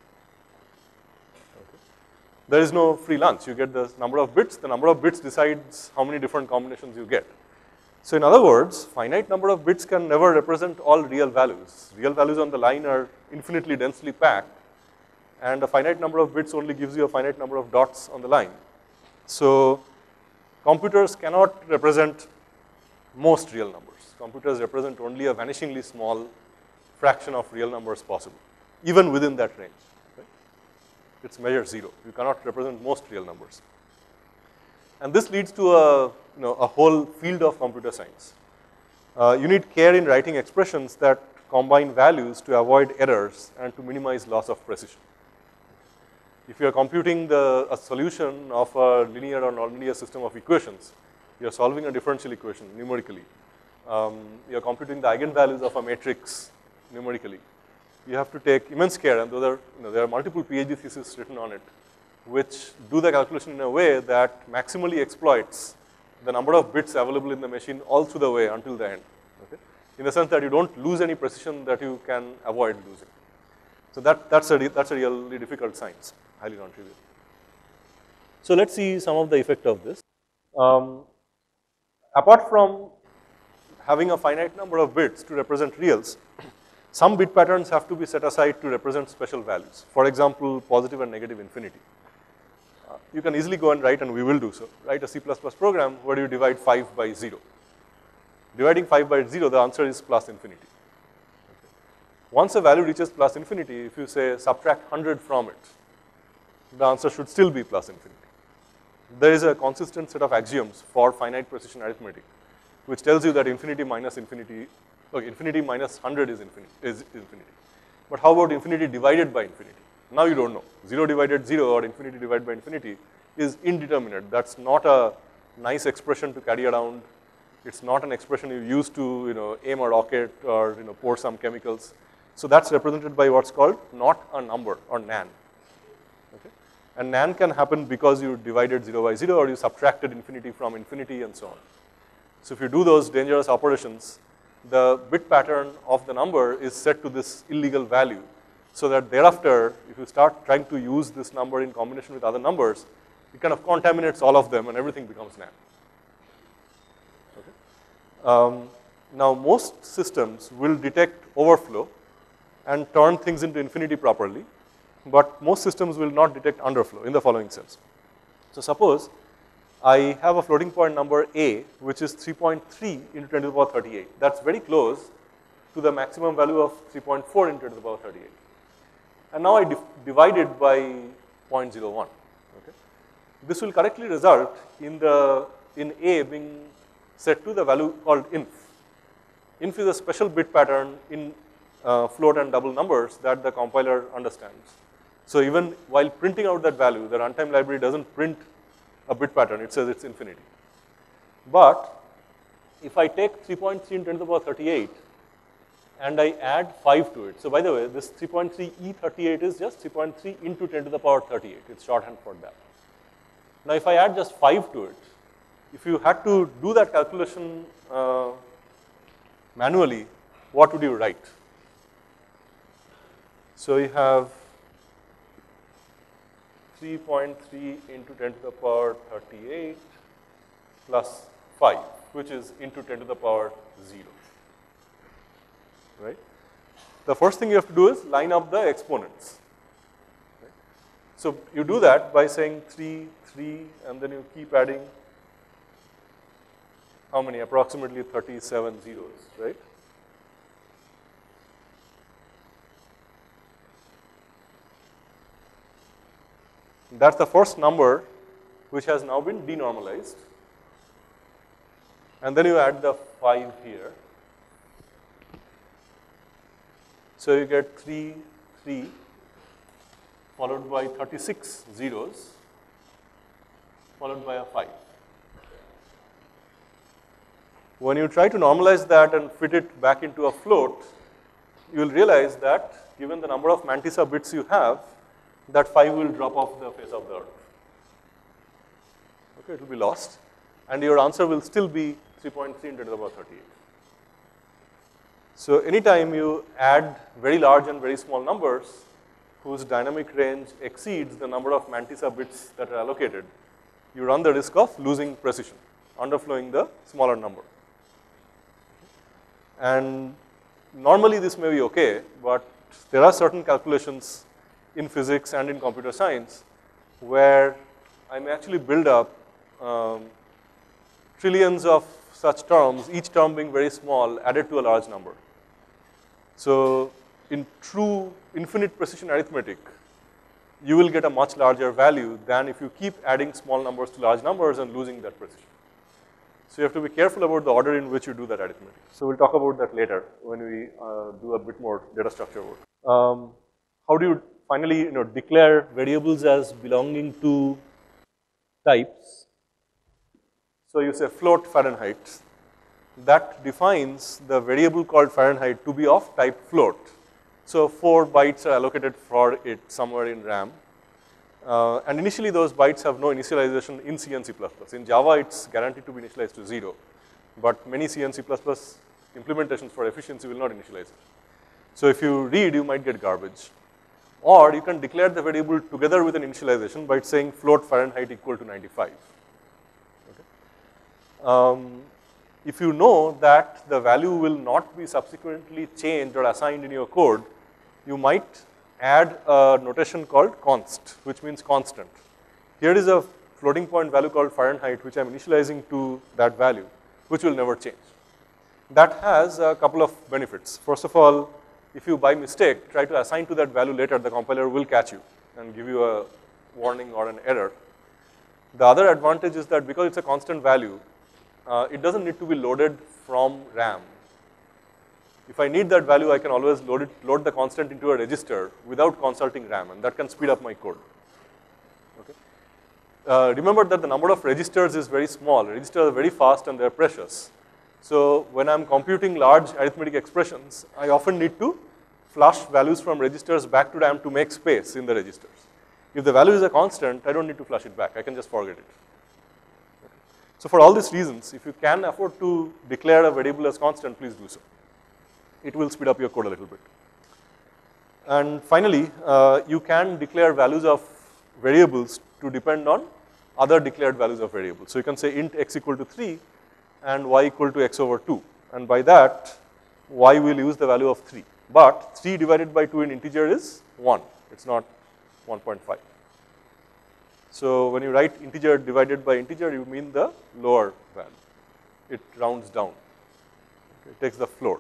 Okay. There is no free lunch. You get the number of bits. The number of bits decides how many different combinations you get. So, in other words, finite number of bits can never represent all real values. Real values on the line are infinitely densely packed, and a finite number of bits only gives you a finite number of dots on the line. So, computers cannot represent most real numbers. Computers represent only a vanishingly small fraction of real numbers possible, even within that range. Right? It's measure zero. You cannot represent most real numbers. And this leads to a, you know, a whole field of computer science. Uh, you need care in writing expressions that combine values to avoid errors and to minimize loss of precision. If you are computing the, a solution of a linear or nonlinear system of equations, you are solving a differential equation numerically. Um, you are computing the eigenvalues of a matrix numerically. You have to take immense care, and those are, you know, there are multiple PhD theses written on it, which do the calculation in a way that maximally exploits the number of bits available in the machine all through the way until the end. Okay? In the sense that you don't lose any precision that you can avoid losing. So that, that's, a, that's a really difficult science, highly non-trivial. So let's see some of the effect of this. Um, apart from having a finite number of bits to represent reals, some bit patterns have to be set aside to represent special values. For example, positive and negative infinity. Uh, you can easily go and write, and we will do so, write a C plus plus program where you divide five by zero. Dividing five by zero, the answer is plus infinity. Okay. Once a value reaches plus infinity, if you say subtract one hundred from it, the answer should still be plus infinity. There is a consistent set of axioms for finite precision arithmetic, which tells you that infinity minus infinity, okay, infinity minus one hundred is infinity, is infinity. But how about infinity divided by infinity? Now you don't know. zero divided zero or infinity divided by infinity is indeterminate. That's not a nice expression to carry around. It's not an expression you use to, you know, aim a rocket or, you know, pour some chemicals. So that's represented by what's called not a number, or nan. Okay? And nan can happen because you divided zero by zero, or you subtracted infinity from infinity, and so on. So if you do those dangerous operations, the bit pattern of the number is set to this illegal value, so that thereafter, if you start trying to use this number in combination with other numbers, it kind of contaminates all of them and everything becomes nan. Okay? Um, now, most systems will detect overflow and turn things into infinity properly, but most systems will not detect underflow in the following sense. So suppose I have a floating point number A, which is three point three into ten to the power thirty-eight. That's very close to the maximum value of three point four into ten to the power thirty-eight. And now I div divide it by zero point zero one. Okay? This will correctly result in the in A being set to the value called inf. Inf is a special bit pattern in uh, float and double numbers that the compiler understands. So even while printing out that value, the runtime library doesn't print a bit pattern, it says it's infinity. But if I take three point three into ten to the power thirty-eight and I add five to it, so by the way, this three point three E thirty-eight is just three point three into ten to the power thirty-eight, it's shorthand for that. Now if I add just five to it, if you had to do that calculation uh, manually, what would you write? So you have three point three into ten to the power thirty-eight plus five, which is into ten to the power zero, right? The first thing you have to do is line up the exponents. Right? So you do that by saying three, three, and then you keep adding how many? Approximately thirty-seven zeros, right? That's the first number which has now been denormalized. And then you add the five here. So you get three, three, followed by thirty-six zeros, followed by a five. When you try to normalize that and fit it back into a float, you will realize that given the number of mantissa bits you have, that five will drop off the face of the earth. Okay, it will be lost, and your answer will still be three point three into the power thirty-eight. So anytime you add very large and very small numbers whose dynamic range exceeds the number of mantissa bits that are allocated, you run the risk of losing precision, underflowing the smaller number. And normally this may be okay, but there are certain calculations in physics and in computer science where I may actually build up um, trillions of such terms, each term being very small, added to a large number. So in true infinite precision arithmetic, you will get a much larger value than if you keep adding small numbers to large numbers and losing that precision. So you have to be careful about the order in which you do that arithmetic. So we'll talk about that later when we uh, do a bit more data structure work. Um, how do you finally, you know, declare variables as belonging to types? So you say float Fahrenheit. That defines the variable called Fahrenheit to be of type float. So four bytes are allocated for it somewhere in RAM. Uh, and initially those bytes have no initialization in C and C plus plus. In Java, it's guaranteed to be initialized to zero. But many C and C plus plus implementations for efficiency will not initialize it. So if you read, you might get garbage. Or you can declare the variable together with an initialization by saying float Fahrenheit equal to ninety-five. Okay. Um, if you know that the value will not be subsequently changed or assigned in your code, you might add a notation called const, which means constant. Here is a floating point value called Fahrenheit, which I'm initializing to that value, which will never change. That has a couple of benefits. First of all, if you by mistake try to assign to that value later, the compiler will catch you and give you a warning or an error. The other advantage is that because it's a constant value, uh, it doesn't need to be loaded from RAM. If I need that value, I can always load it, load the constant into a register without consulting RAM, and that can speed up my code. Okay. Uh, remember that the number of registers is very small. Registers are very fast and they're precious. So when I'm computing large arithmetic expressions, I often need to flush values from registers back to RAM to make space in the registers. If the value is a constant, I don't need to flush it back. I can just forget it. Okay. So for all these reasons, if you can afford to declare a variable as constant, please do so. It will speed up your code a little bit. And finally, uh, you can declare values of variables to depend on other declared values of variables. So you can say int x equal to three and y equal to x over two. And by that, y will use the value of three. But three divided by two in integer is one. It's not one point five. So when you write integer divided by integer, you mean the lower value. It rounds down. Okay, it takes the floor.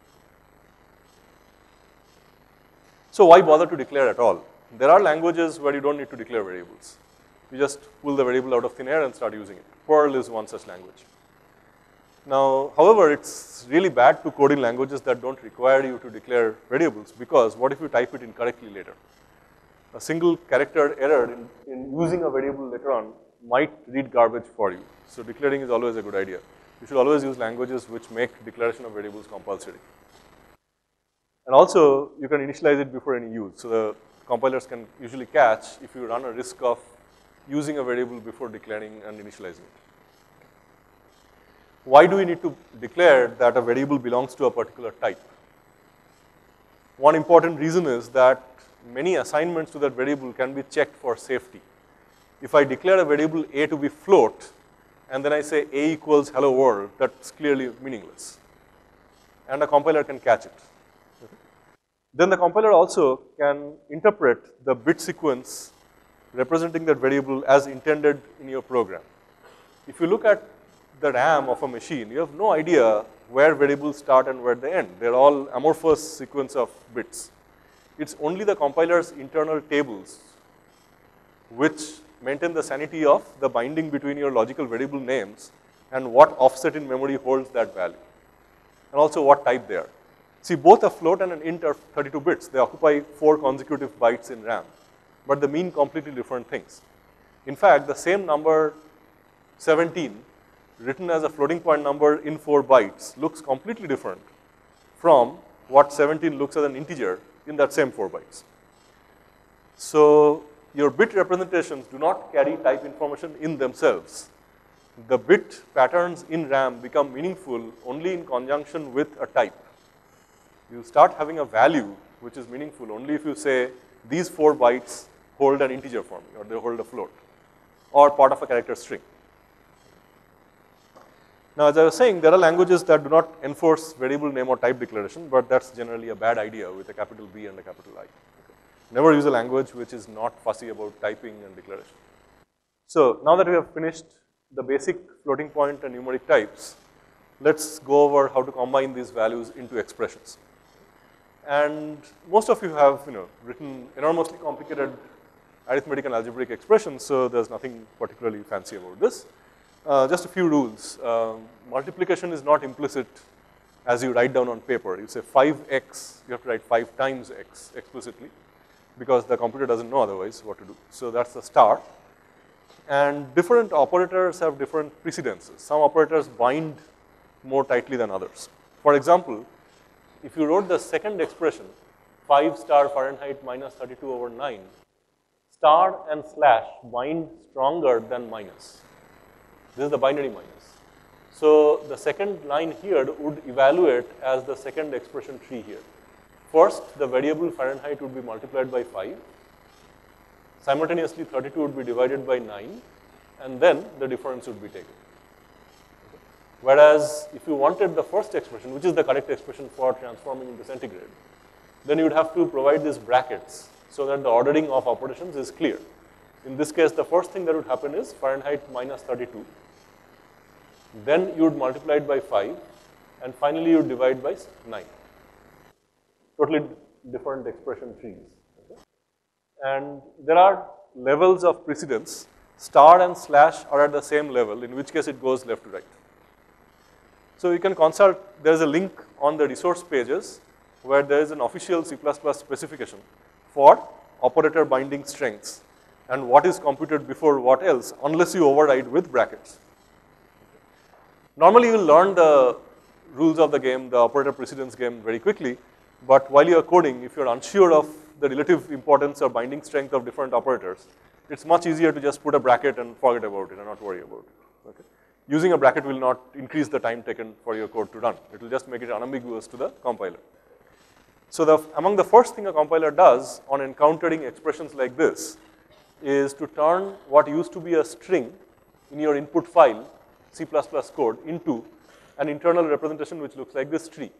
So why bother to declare at all? There are languages where you don't need to declare variables. You just pull the variable out of thin air and start using it. Perl is one such language. Now, however, it's really bad to code in languages that don't require you to declare variables, because what if you type it incorrectly later? A single character error in, in using a variable later on might read garbage for you. So declaring is always a good idea. You should always use languages which make declaration of variables compulsory. And also, you can initialize it before any use. So the compilers can usually catch if you run a risk of using a variable before declaring and initializing it. Why do we need to declare that a variable belongs to a particular type? One important reason is that many assignments to that variable can be checked for safety. If I declare a variable a to be float, and then I say a equals hello world, that's clearly meaningless. And a compiler can catch it. Then the compiler also can interpret the bit sequence representing that variable as intended in your program. If you look at the RAM of a machine, you have no idea where variables start and where they end. They're all amorphous sequence of bits. It's only the compiler's internal tables which maintain the sanity of the binding between your logical variable names and what offset in memory holds that value, and also what type they are. See, both a float and an int are thirty-two bits. They occupy four consecutive bytes in RAM. but they mean completely different things. In fact, the same number seventeen written as a floating point number in four bytes looks completely different from what seventeen looks as an integer in that same four bytes. So your bit representations do not carry type information in themselves. The bit patterns in RAM become meaningful only in conjunction with a type. You start having a value which is meaningful only if you say these four bytes hold an integer for me, or they hold a float, or part of a character string. Now, as I was saying, there are languages that do not enforce variable name or type declaration, but that's generally a bad idea with a capital B and a capital I. Okay. Never use a language which is not fussy about typing and declaration. So now that we have finished the basic floating point and numeric types, let's go over how to combine these values into expressions. And most of you have, you know, written enormously complicated arithmetic and algebraic expressions, so there's nothing particularly fancy about this. Uh, just a few rules. Um, multiplication is not implicit as you write down on paper. You say five x, you have to write five times x explicitly, because the computer doesn't know otherwise what to do. So that's the start. And different operators have different precedences. Some operators bind more tightly than others. For example, if you wrote the second expression, five star Fahrenheit minus thirty-two over nine, star and slash bind stronger than minus. This is the binary minus. So the second line here would evaluate as the second expression tree here. First, the variable Fahrenheit would be multiplied by five. Simultaneously, thirty-two would be divided by nine, and then the difference would be taken. Whereas, if you wanted the first expression, which is the correct expression for transforming into centigrade, then you would have to provide these brackets so that the ordering of operations is clear. In this case, the first thing that would happen is Fahrenheit minus thirty-two. Then you would multiply it by five, and finally you would divide by nine. Totally different expression trees. Okay? And there are levels of precedence. Star and slash are at the same level, in which case it goes left to right. So you can consult, there is a link on the resource pages where there is an official C plus plus specification for operator binding strengths and what is computed before what else, unless you override with brackets. Normally you will learn the rules of the game, the operator precedence game very quickly, but while you are coding, if you are unsure of the relative importance or binding strength of different operators, it's much easier to just put a bracket and forget about it and not worry about it. Okay? Using a bracket will not increase the time taken for your code to run. It will just make it unambiguous to the compiler. So the, among the first thing a compiler does on encountering expressions like this is to turn what used to be a string in your input file, C plus plus code, into an internal representation which looks like this tree.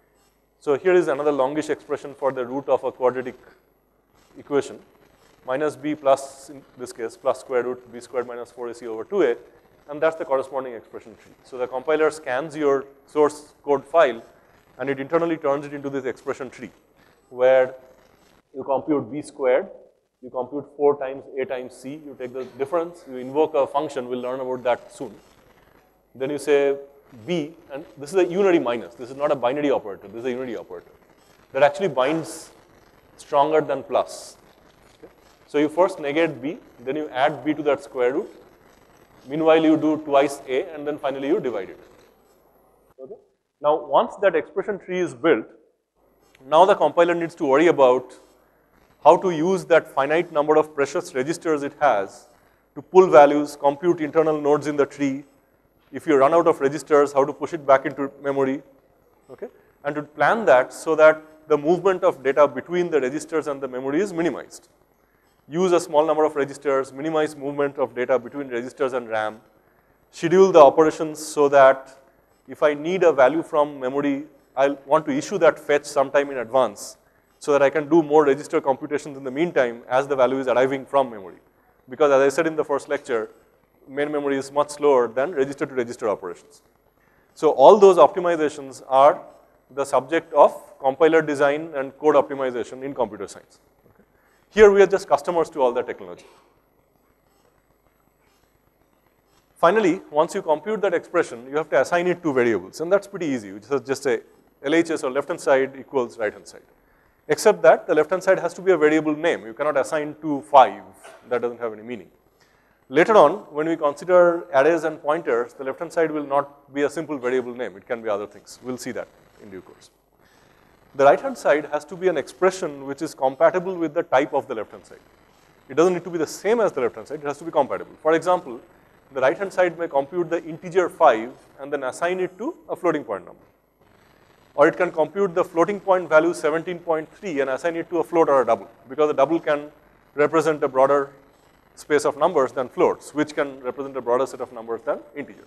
So here is another longish expression for the root of a quadratic equation, minus b plus, in this case, plus square root b squared minus four a c over two a, and that's the corresponding expression tree. So the compiler scans your source code file and it internally turns it into this expression tree where you compute b squared, you compute four times a times c, you take the difference, you invoke a function, we'll learn about that soon. Then you say b, and this is a unary minus, this is not a binary operator, this is a unary operator that actually binds stronger than plus. Okay? So you first negate b, then you add b to that square root. Meanwhile, you do twice a, and then finally you divide it. Okay? Now, once that expression tree is built, now the compiler needs to worry about how to use that finite number of precious registers it has to pull values, compute internal nodes in the tree. If you run out of registers, how to push it back into memory, okay? And to plan that so that the movement of data between the registers and the memory is minimized. Use a small number of registers, minimize movement of data between registers and RAM, schedule the operations so that if I need a value from memory, I'll want to issue that fetch sometime in advance so that I can do more register computations in the meantime as the value is arriving from memory. Because as I said in the first lecture, main memory is much slower than register to register operations. So all those optimizations are the subject of compiler design and code optimization in computer science. Okay? Here we are just customers to all that technology. Finally, once you compute that expression, you have to assign it to variables, and that's pretty easy. You just, just say L H S or left hand side equals right hand side. except that the left hand side has to be a variable name. You cannot assign to five, that doesn't have any meaning. Later on, when we consider arrays and pointers, the left hand side will not be a simple variable name, it can be other things. We'll see that in due course. The right hand side has to be an expression which is compatible with the type of the left hand side. It doesn't need to be the same as the left hand side, it has to be compatible. For example, the right hand side may compute the integer five and then assign it to a floating point number. Or it can compute the floating point value seventeen point three and assign it to a float or a double, because a double can represent a broader space of numbers than floats, which can represent a broader set of numbers than integers.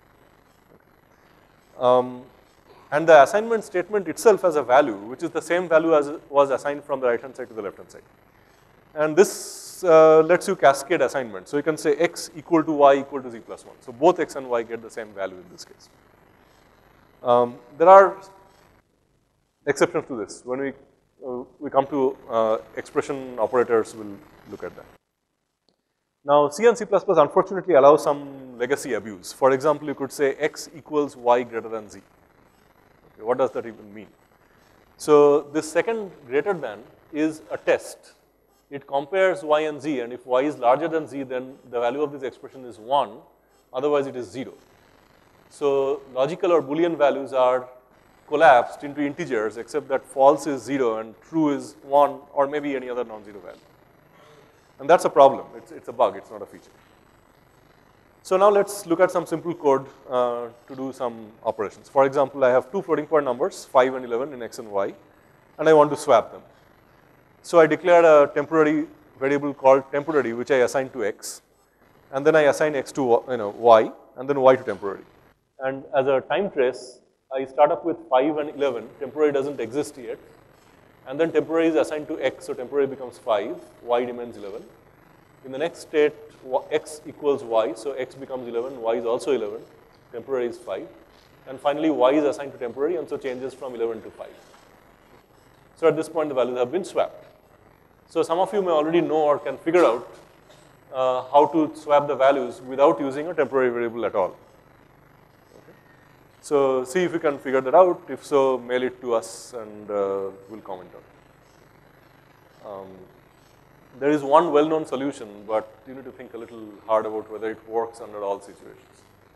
Um, and the assignment statement itself has a value, which is the same value as was assigned from the right hand side to the left hand side. And this uh, lets you cascade assignment. So you can say x equal to y equal to z plus one. So both x and y get the same value in this case. Um, there are exceptions to this. When we, uh, we come to uh, expression operators, we'll look at that. Now, C and C plus plus unfortunately allow some legacy abuse. For example, you could say x equals y greater than z. Okay, what does that even mean? So this second greater than is a test. It compares y and z, and if y is larger than z, then the value of this expression is one, otherwise it is zero. So logical or Boolean values are collapsed into integers, except that false is zero and true is one, or maybe any other non-zero value. And that's a problem, it's, it's a bug, it's not a feature. So now let's look at some simple code uh, to do some operations. For example, I have two floating point numbers, five and eleven in x and y, and I want to swap them. So I declared a temporary variable called temporary, which I assign to x, and then I assign x to you know, y, and then y to temporary. And as a time trace, I start up with five and eleven, temporary doesn't exist yet, and then temporary is assigned to x, so temporary becomes five, y remains eleven. In the next state, x equals y, so x becomes eleven, y is also eleven, temporary is five, and finally y is assigned to temporary, and so changes from eleven to five. So at this point, the values have been swapped. So some of you may already know or can figure out uh, how to swap the values without using a temporary variable at all. Okay. So see if you can figure that out. If so, mail it to us and uh, we'll comment on it. Um, there is one well-known solution, but you need to think a little hard about whether it works under all situations.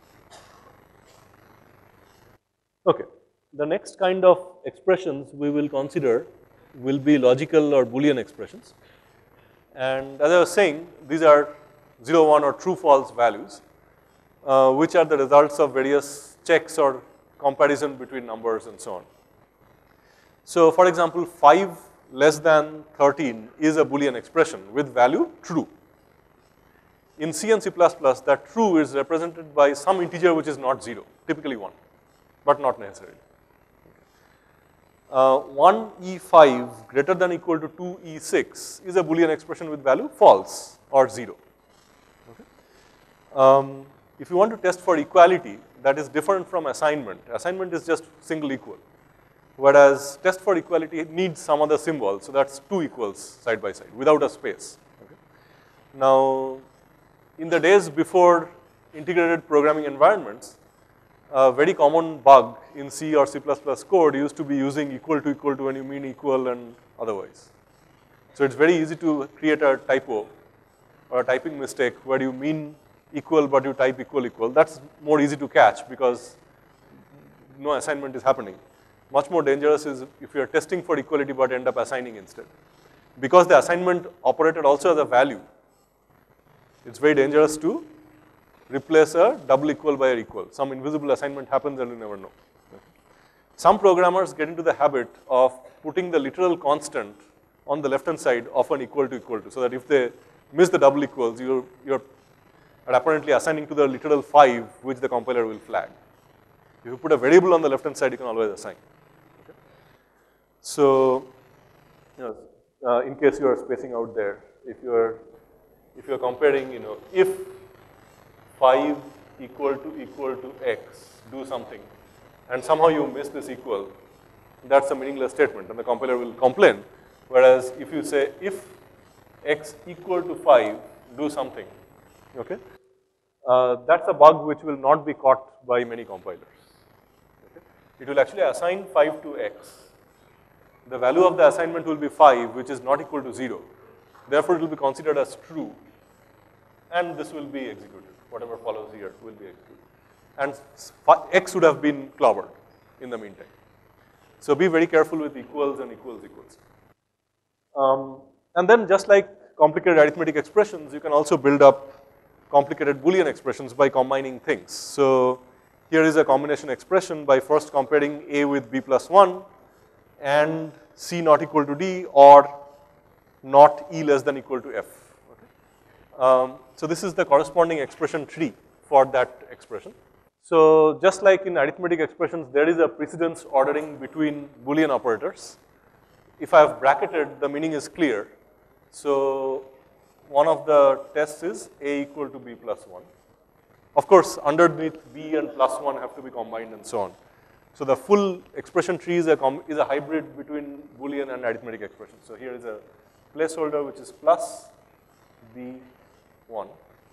Okay. The next kind of expressions we will consider will be logical or Boolean expressions. And as I was saying, these are zero, one or true, false values, uh, which are the results of various checks or comparison between numbers and so on. So for example, five less than thirteen is a Boolean expression with value true. In C and C plus plus, that true is represented by some integer which is not zero, typically one, but not necessarily. Uh, one e five greater than or equal to two e six is a Boolean expression with value false or zero. Okay. Um, if you want to test for equality, that is different from assignment. Assignment is just single equal, whereas test for equality needs some other symbol, so that's two equals side by side without a space. Okay. Now, in the days before integrated programming environments, a very common bug in C or C plus plus code used to be using equal to equal to when you mean equal and otherwise. So it's very easy to create a typo or a typing mistake where you mean equal but you type equal equal. That's more easy to catch because no assignment is happening. Much more dangerous is if you are testing for equality but end up assigning instead. Because the assignment operated also as a value, it's very dangerous to replace a double equal by a equal. Some invisible assignment happens and you never know. Okay. Some programmers get into the habit of putting the literal constant on the left hand side of an equal to equal to, so that if they miss the double equals, you're, you're apparently assigning to the literal five, which the compiler will flag. If you put a variable on the left hand side, you can always assign. Okay. So, you know, uh, in case you are spacing out there, if you are if you are comparing, you know, if five equal to equal to x, do something, and somehow you miss this equal, that's a meaningless statement and the compiler will complain. Whereas if you say if x equal to five, do something, okay, uh, that's a bug which will not be caught by many compilers. Okay. It will actually assign five to x, the value of the assignment will be five, which is not equal to zero. Therefore, it will be considered as true, and this will be executed. Whatever follows here will be executed. And X would have been clobbered in the meantime. So be very careful with equals and equals equals. Um, and then just like complicated arithmetic expressions, you can also build up complicated Boolean expressions by combining things. So here is a combination expression by first comparing A with B plus one and C not equal to D or not E less than equal to F. Okay. Um, so this is the corresponding expression tree for that expression. So just like in arithmetic expressions, there is a precedence ordering between Boolean operators. If I have bracketed, the meaning is clear. So one of the tests is A equal to B plus one. Of course, underneath B and plus one have to be combined and so on. So the full expression tree is a, com is a hybrid between Boolean and arithmetic expressions. So here is a placeholder which is plus B one.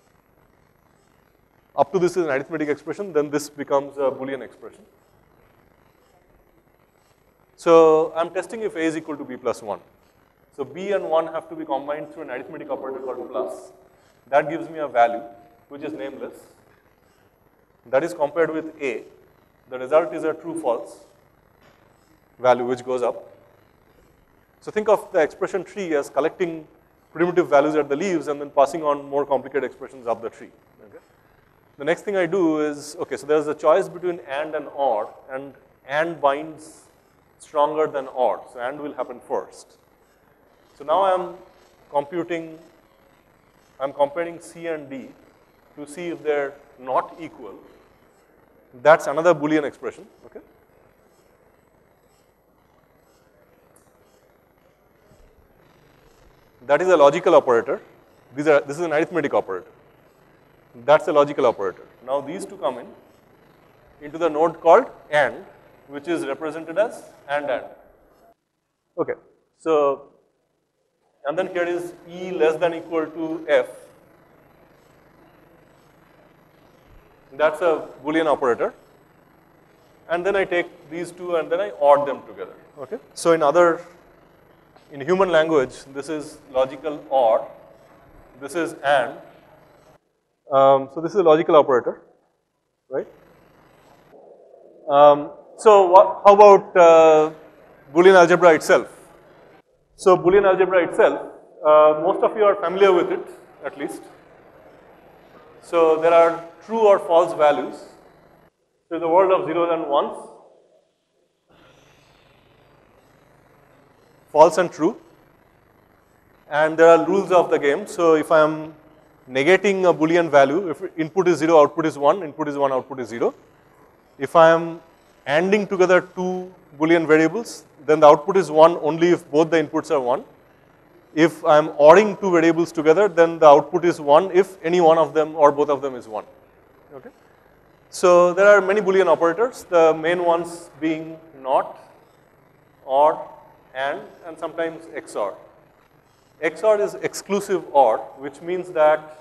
Up to this is an arithmetic expression, then this becomes a Boolean expression. So I'm testing if A is equal to B plus one. So B and one have to be combined through an arithmetic operator called plus. That gives me a value which is nameless. That is compared with A. The result is a true false value which goes up. So think of the expression tree as collecting primitive values at the leaves and then passing on more complicated expressions up the tree. Okay? The next thing I do is, okay, so there's a choice between AND and OR, and AND binds stronger than OR, so AND will happen first. So now I'm computing, I'm comparing C and D to see if they're not equal. That's another Boolean expression, okay? That is a logical operator. These are, this is an arithmetic operator. That's a logical operator. Now these two come in into the node called AND, which is represented as AND AND. Okay, so, and then here is E less than equal to F. That's a Boolean operator. And then I take these two and then I OR them together. Okay. So in other, in human language, this is logical OR. This is AND. Um, so this is a logical operator, right? Um, so what, how about uh, Boolean algebra itself? So Boolean algebra itself, uh, most of you are familiar with it, at least. So there are true or false values. So in the world of zeros and ones, false and true. And there are rules of the game. So if I am negating a Boolean value, if input is zero, output is one, input is one, output is zero. If I am ANDing together two Boolean variables, then the output is one only if both the inputs are one. If I am ORing two variables together, then the output is one if any one of them or both of them is one. Okay. So there are many Boolean operators, the main ones being NOT, OR, AND, and sometimes X OR. X OR is exclusive OR, which means that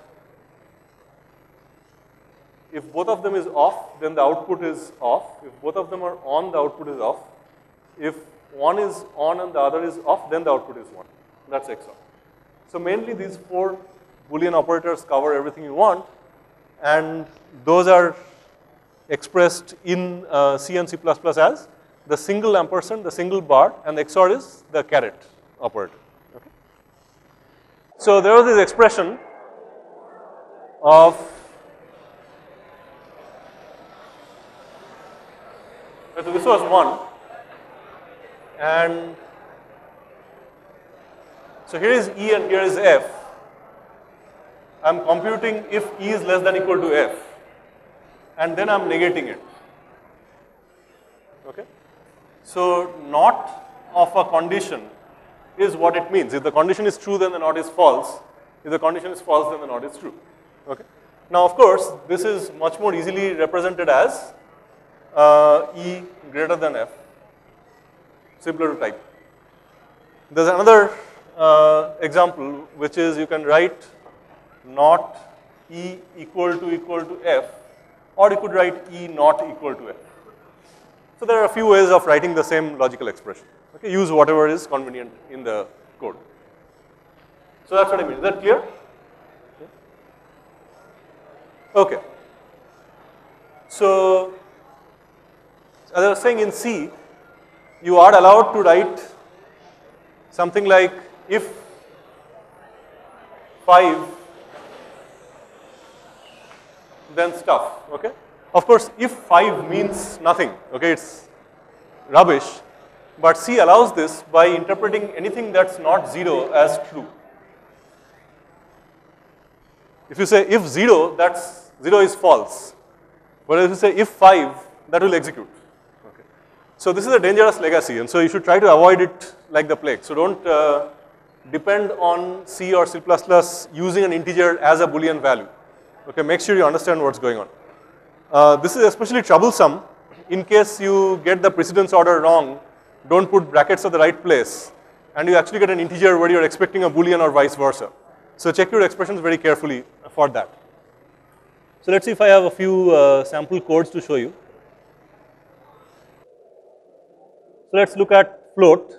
if both of them is off, then the output is off. If both of them are on, the output is off. If one is on and the other is off, then the output is one. That's X OR. So mainly these four Boolean operators cover everything you want, and those are expressed in uh, C and C plus plus as the single ampersand, the single bar, and the X OR is the caret operator. Okay. So there was this expression of, so this was one, and so here is E and here is F. I am computing if E is less than equal to F, and then I am negating it. Okay. So not of a condition is what it means. If the condition is true, then the not is false. If the condition is false, then the not is true. Okay. Now of course, this is much more easily represented as uh, E greater than F, simpler to type. There's another uh, example, which is you can write not E equal to equal to F, or you could write E not equal to F. So there are a few ways of writing the same logical expression. Okay, use whatever is convenient in the code. So that's what I mean. Is that clear? Okay. So as I was saying, in C, you are allowed to write something like if five, then stuff. Okay. Of course, if five means nothing. Okay, it's rubbish. But C allows this by interpreting anything that's not zero as true. If you say if zero, that's zero is false. But if you say if five, that will execute. Okay. So this is a dangerous legacy, and so you should try to avoid it like the plague. So don't uh, depend on C or C plus plus using an integer as a Boolean value. Okay, make sure you understand what's going on. Uh, this is especially troublesome in case you get the precedence order wrong, don't put brackets at the right place, and you actually get an integer where you're expecting a Boolean or vice versa. So check your expressions very carefully for that. So let's see if I have a few uh, sample codes to show you. So let's look at float.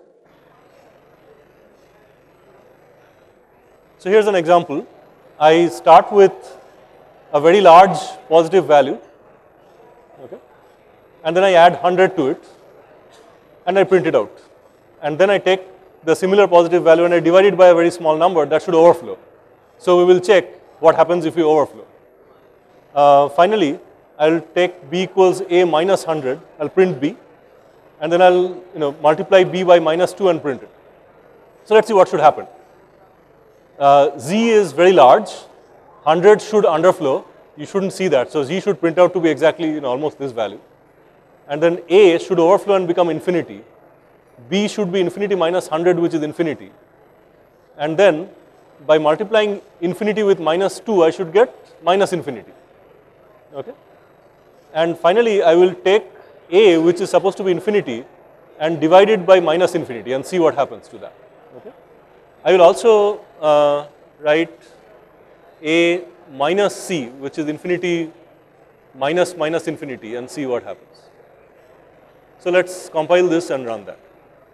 So here's an example. I start with a very large positive value, okay, and then I add one hundred to it, and I print it out. And then I take the similar positive value and I divide it by a very small number, that should overflow. So we will check what happens if we overflow. Uh, finally, I'll take b equals a minus one hundred, I'll print b, and then I'll you know multiply b by minus two and print it. So let's see what should happen. Uh, z is very large, one hundred should underflow, you shouldn't see that, so z should print out to be exactly you know almost this value. And then a should overflow and become infinity, b should be infinity minus one hundred, which is infinity. And then by multiplying infinity with minus two, I should get minus infinity. Okay. And finally, I will take a, which is supposed to be infinity, and divide it by minus infinity and see what happens to that. Okay. I will also uh, write a minus c, which is infinity minus minus infinity, and see what happens. So let's compile this and run that.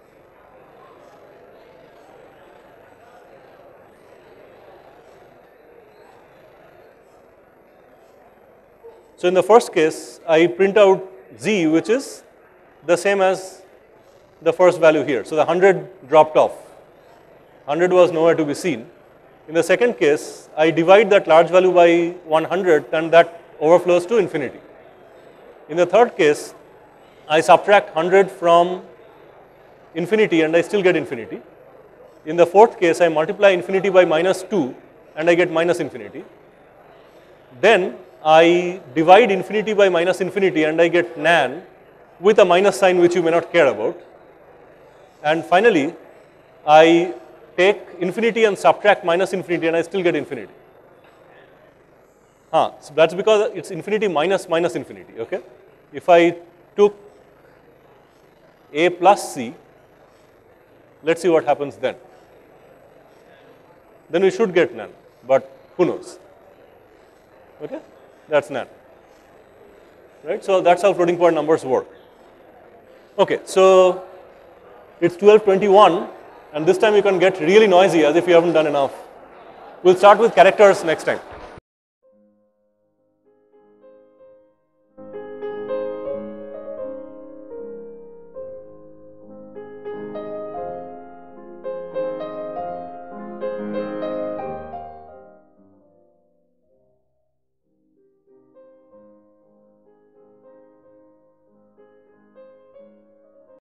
So in the first case, I print out z, which is the same as the first value here. So the one hundred dropped off. one hundred was nowhere to be seen. In the second case, I divide that large value by one hundred, and that overflows to infinity. In the third case, I subtract one hundred from infinity and I still get infinity. In the fourth case, I multiply infinity by minus two and I get minus infinity. Then I divide infinity by minus infinity and I get nan with a minus sign which you may not care about. And finally, I take infinity and subtract minus infinity and I still get infinity. Huh, so that's because it's infinity minus minus infinity, okay? If I took a plus c, let's see what happens then. Then we should get nan, but who knows, okay? That's nan, right? So that's how floating point numbers work. Okay, so it's twelve twenty-one, and this time you can get really noisy as if you haven't done enough. We'll start with characters next time.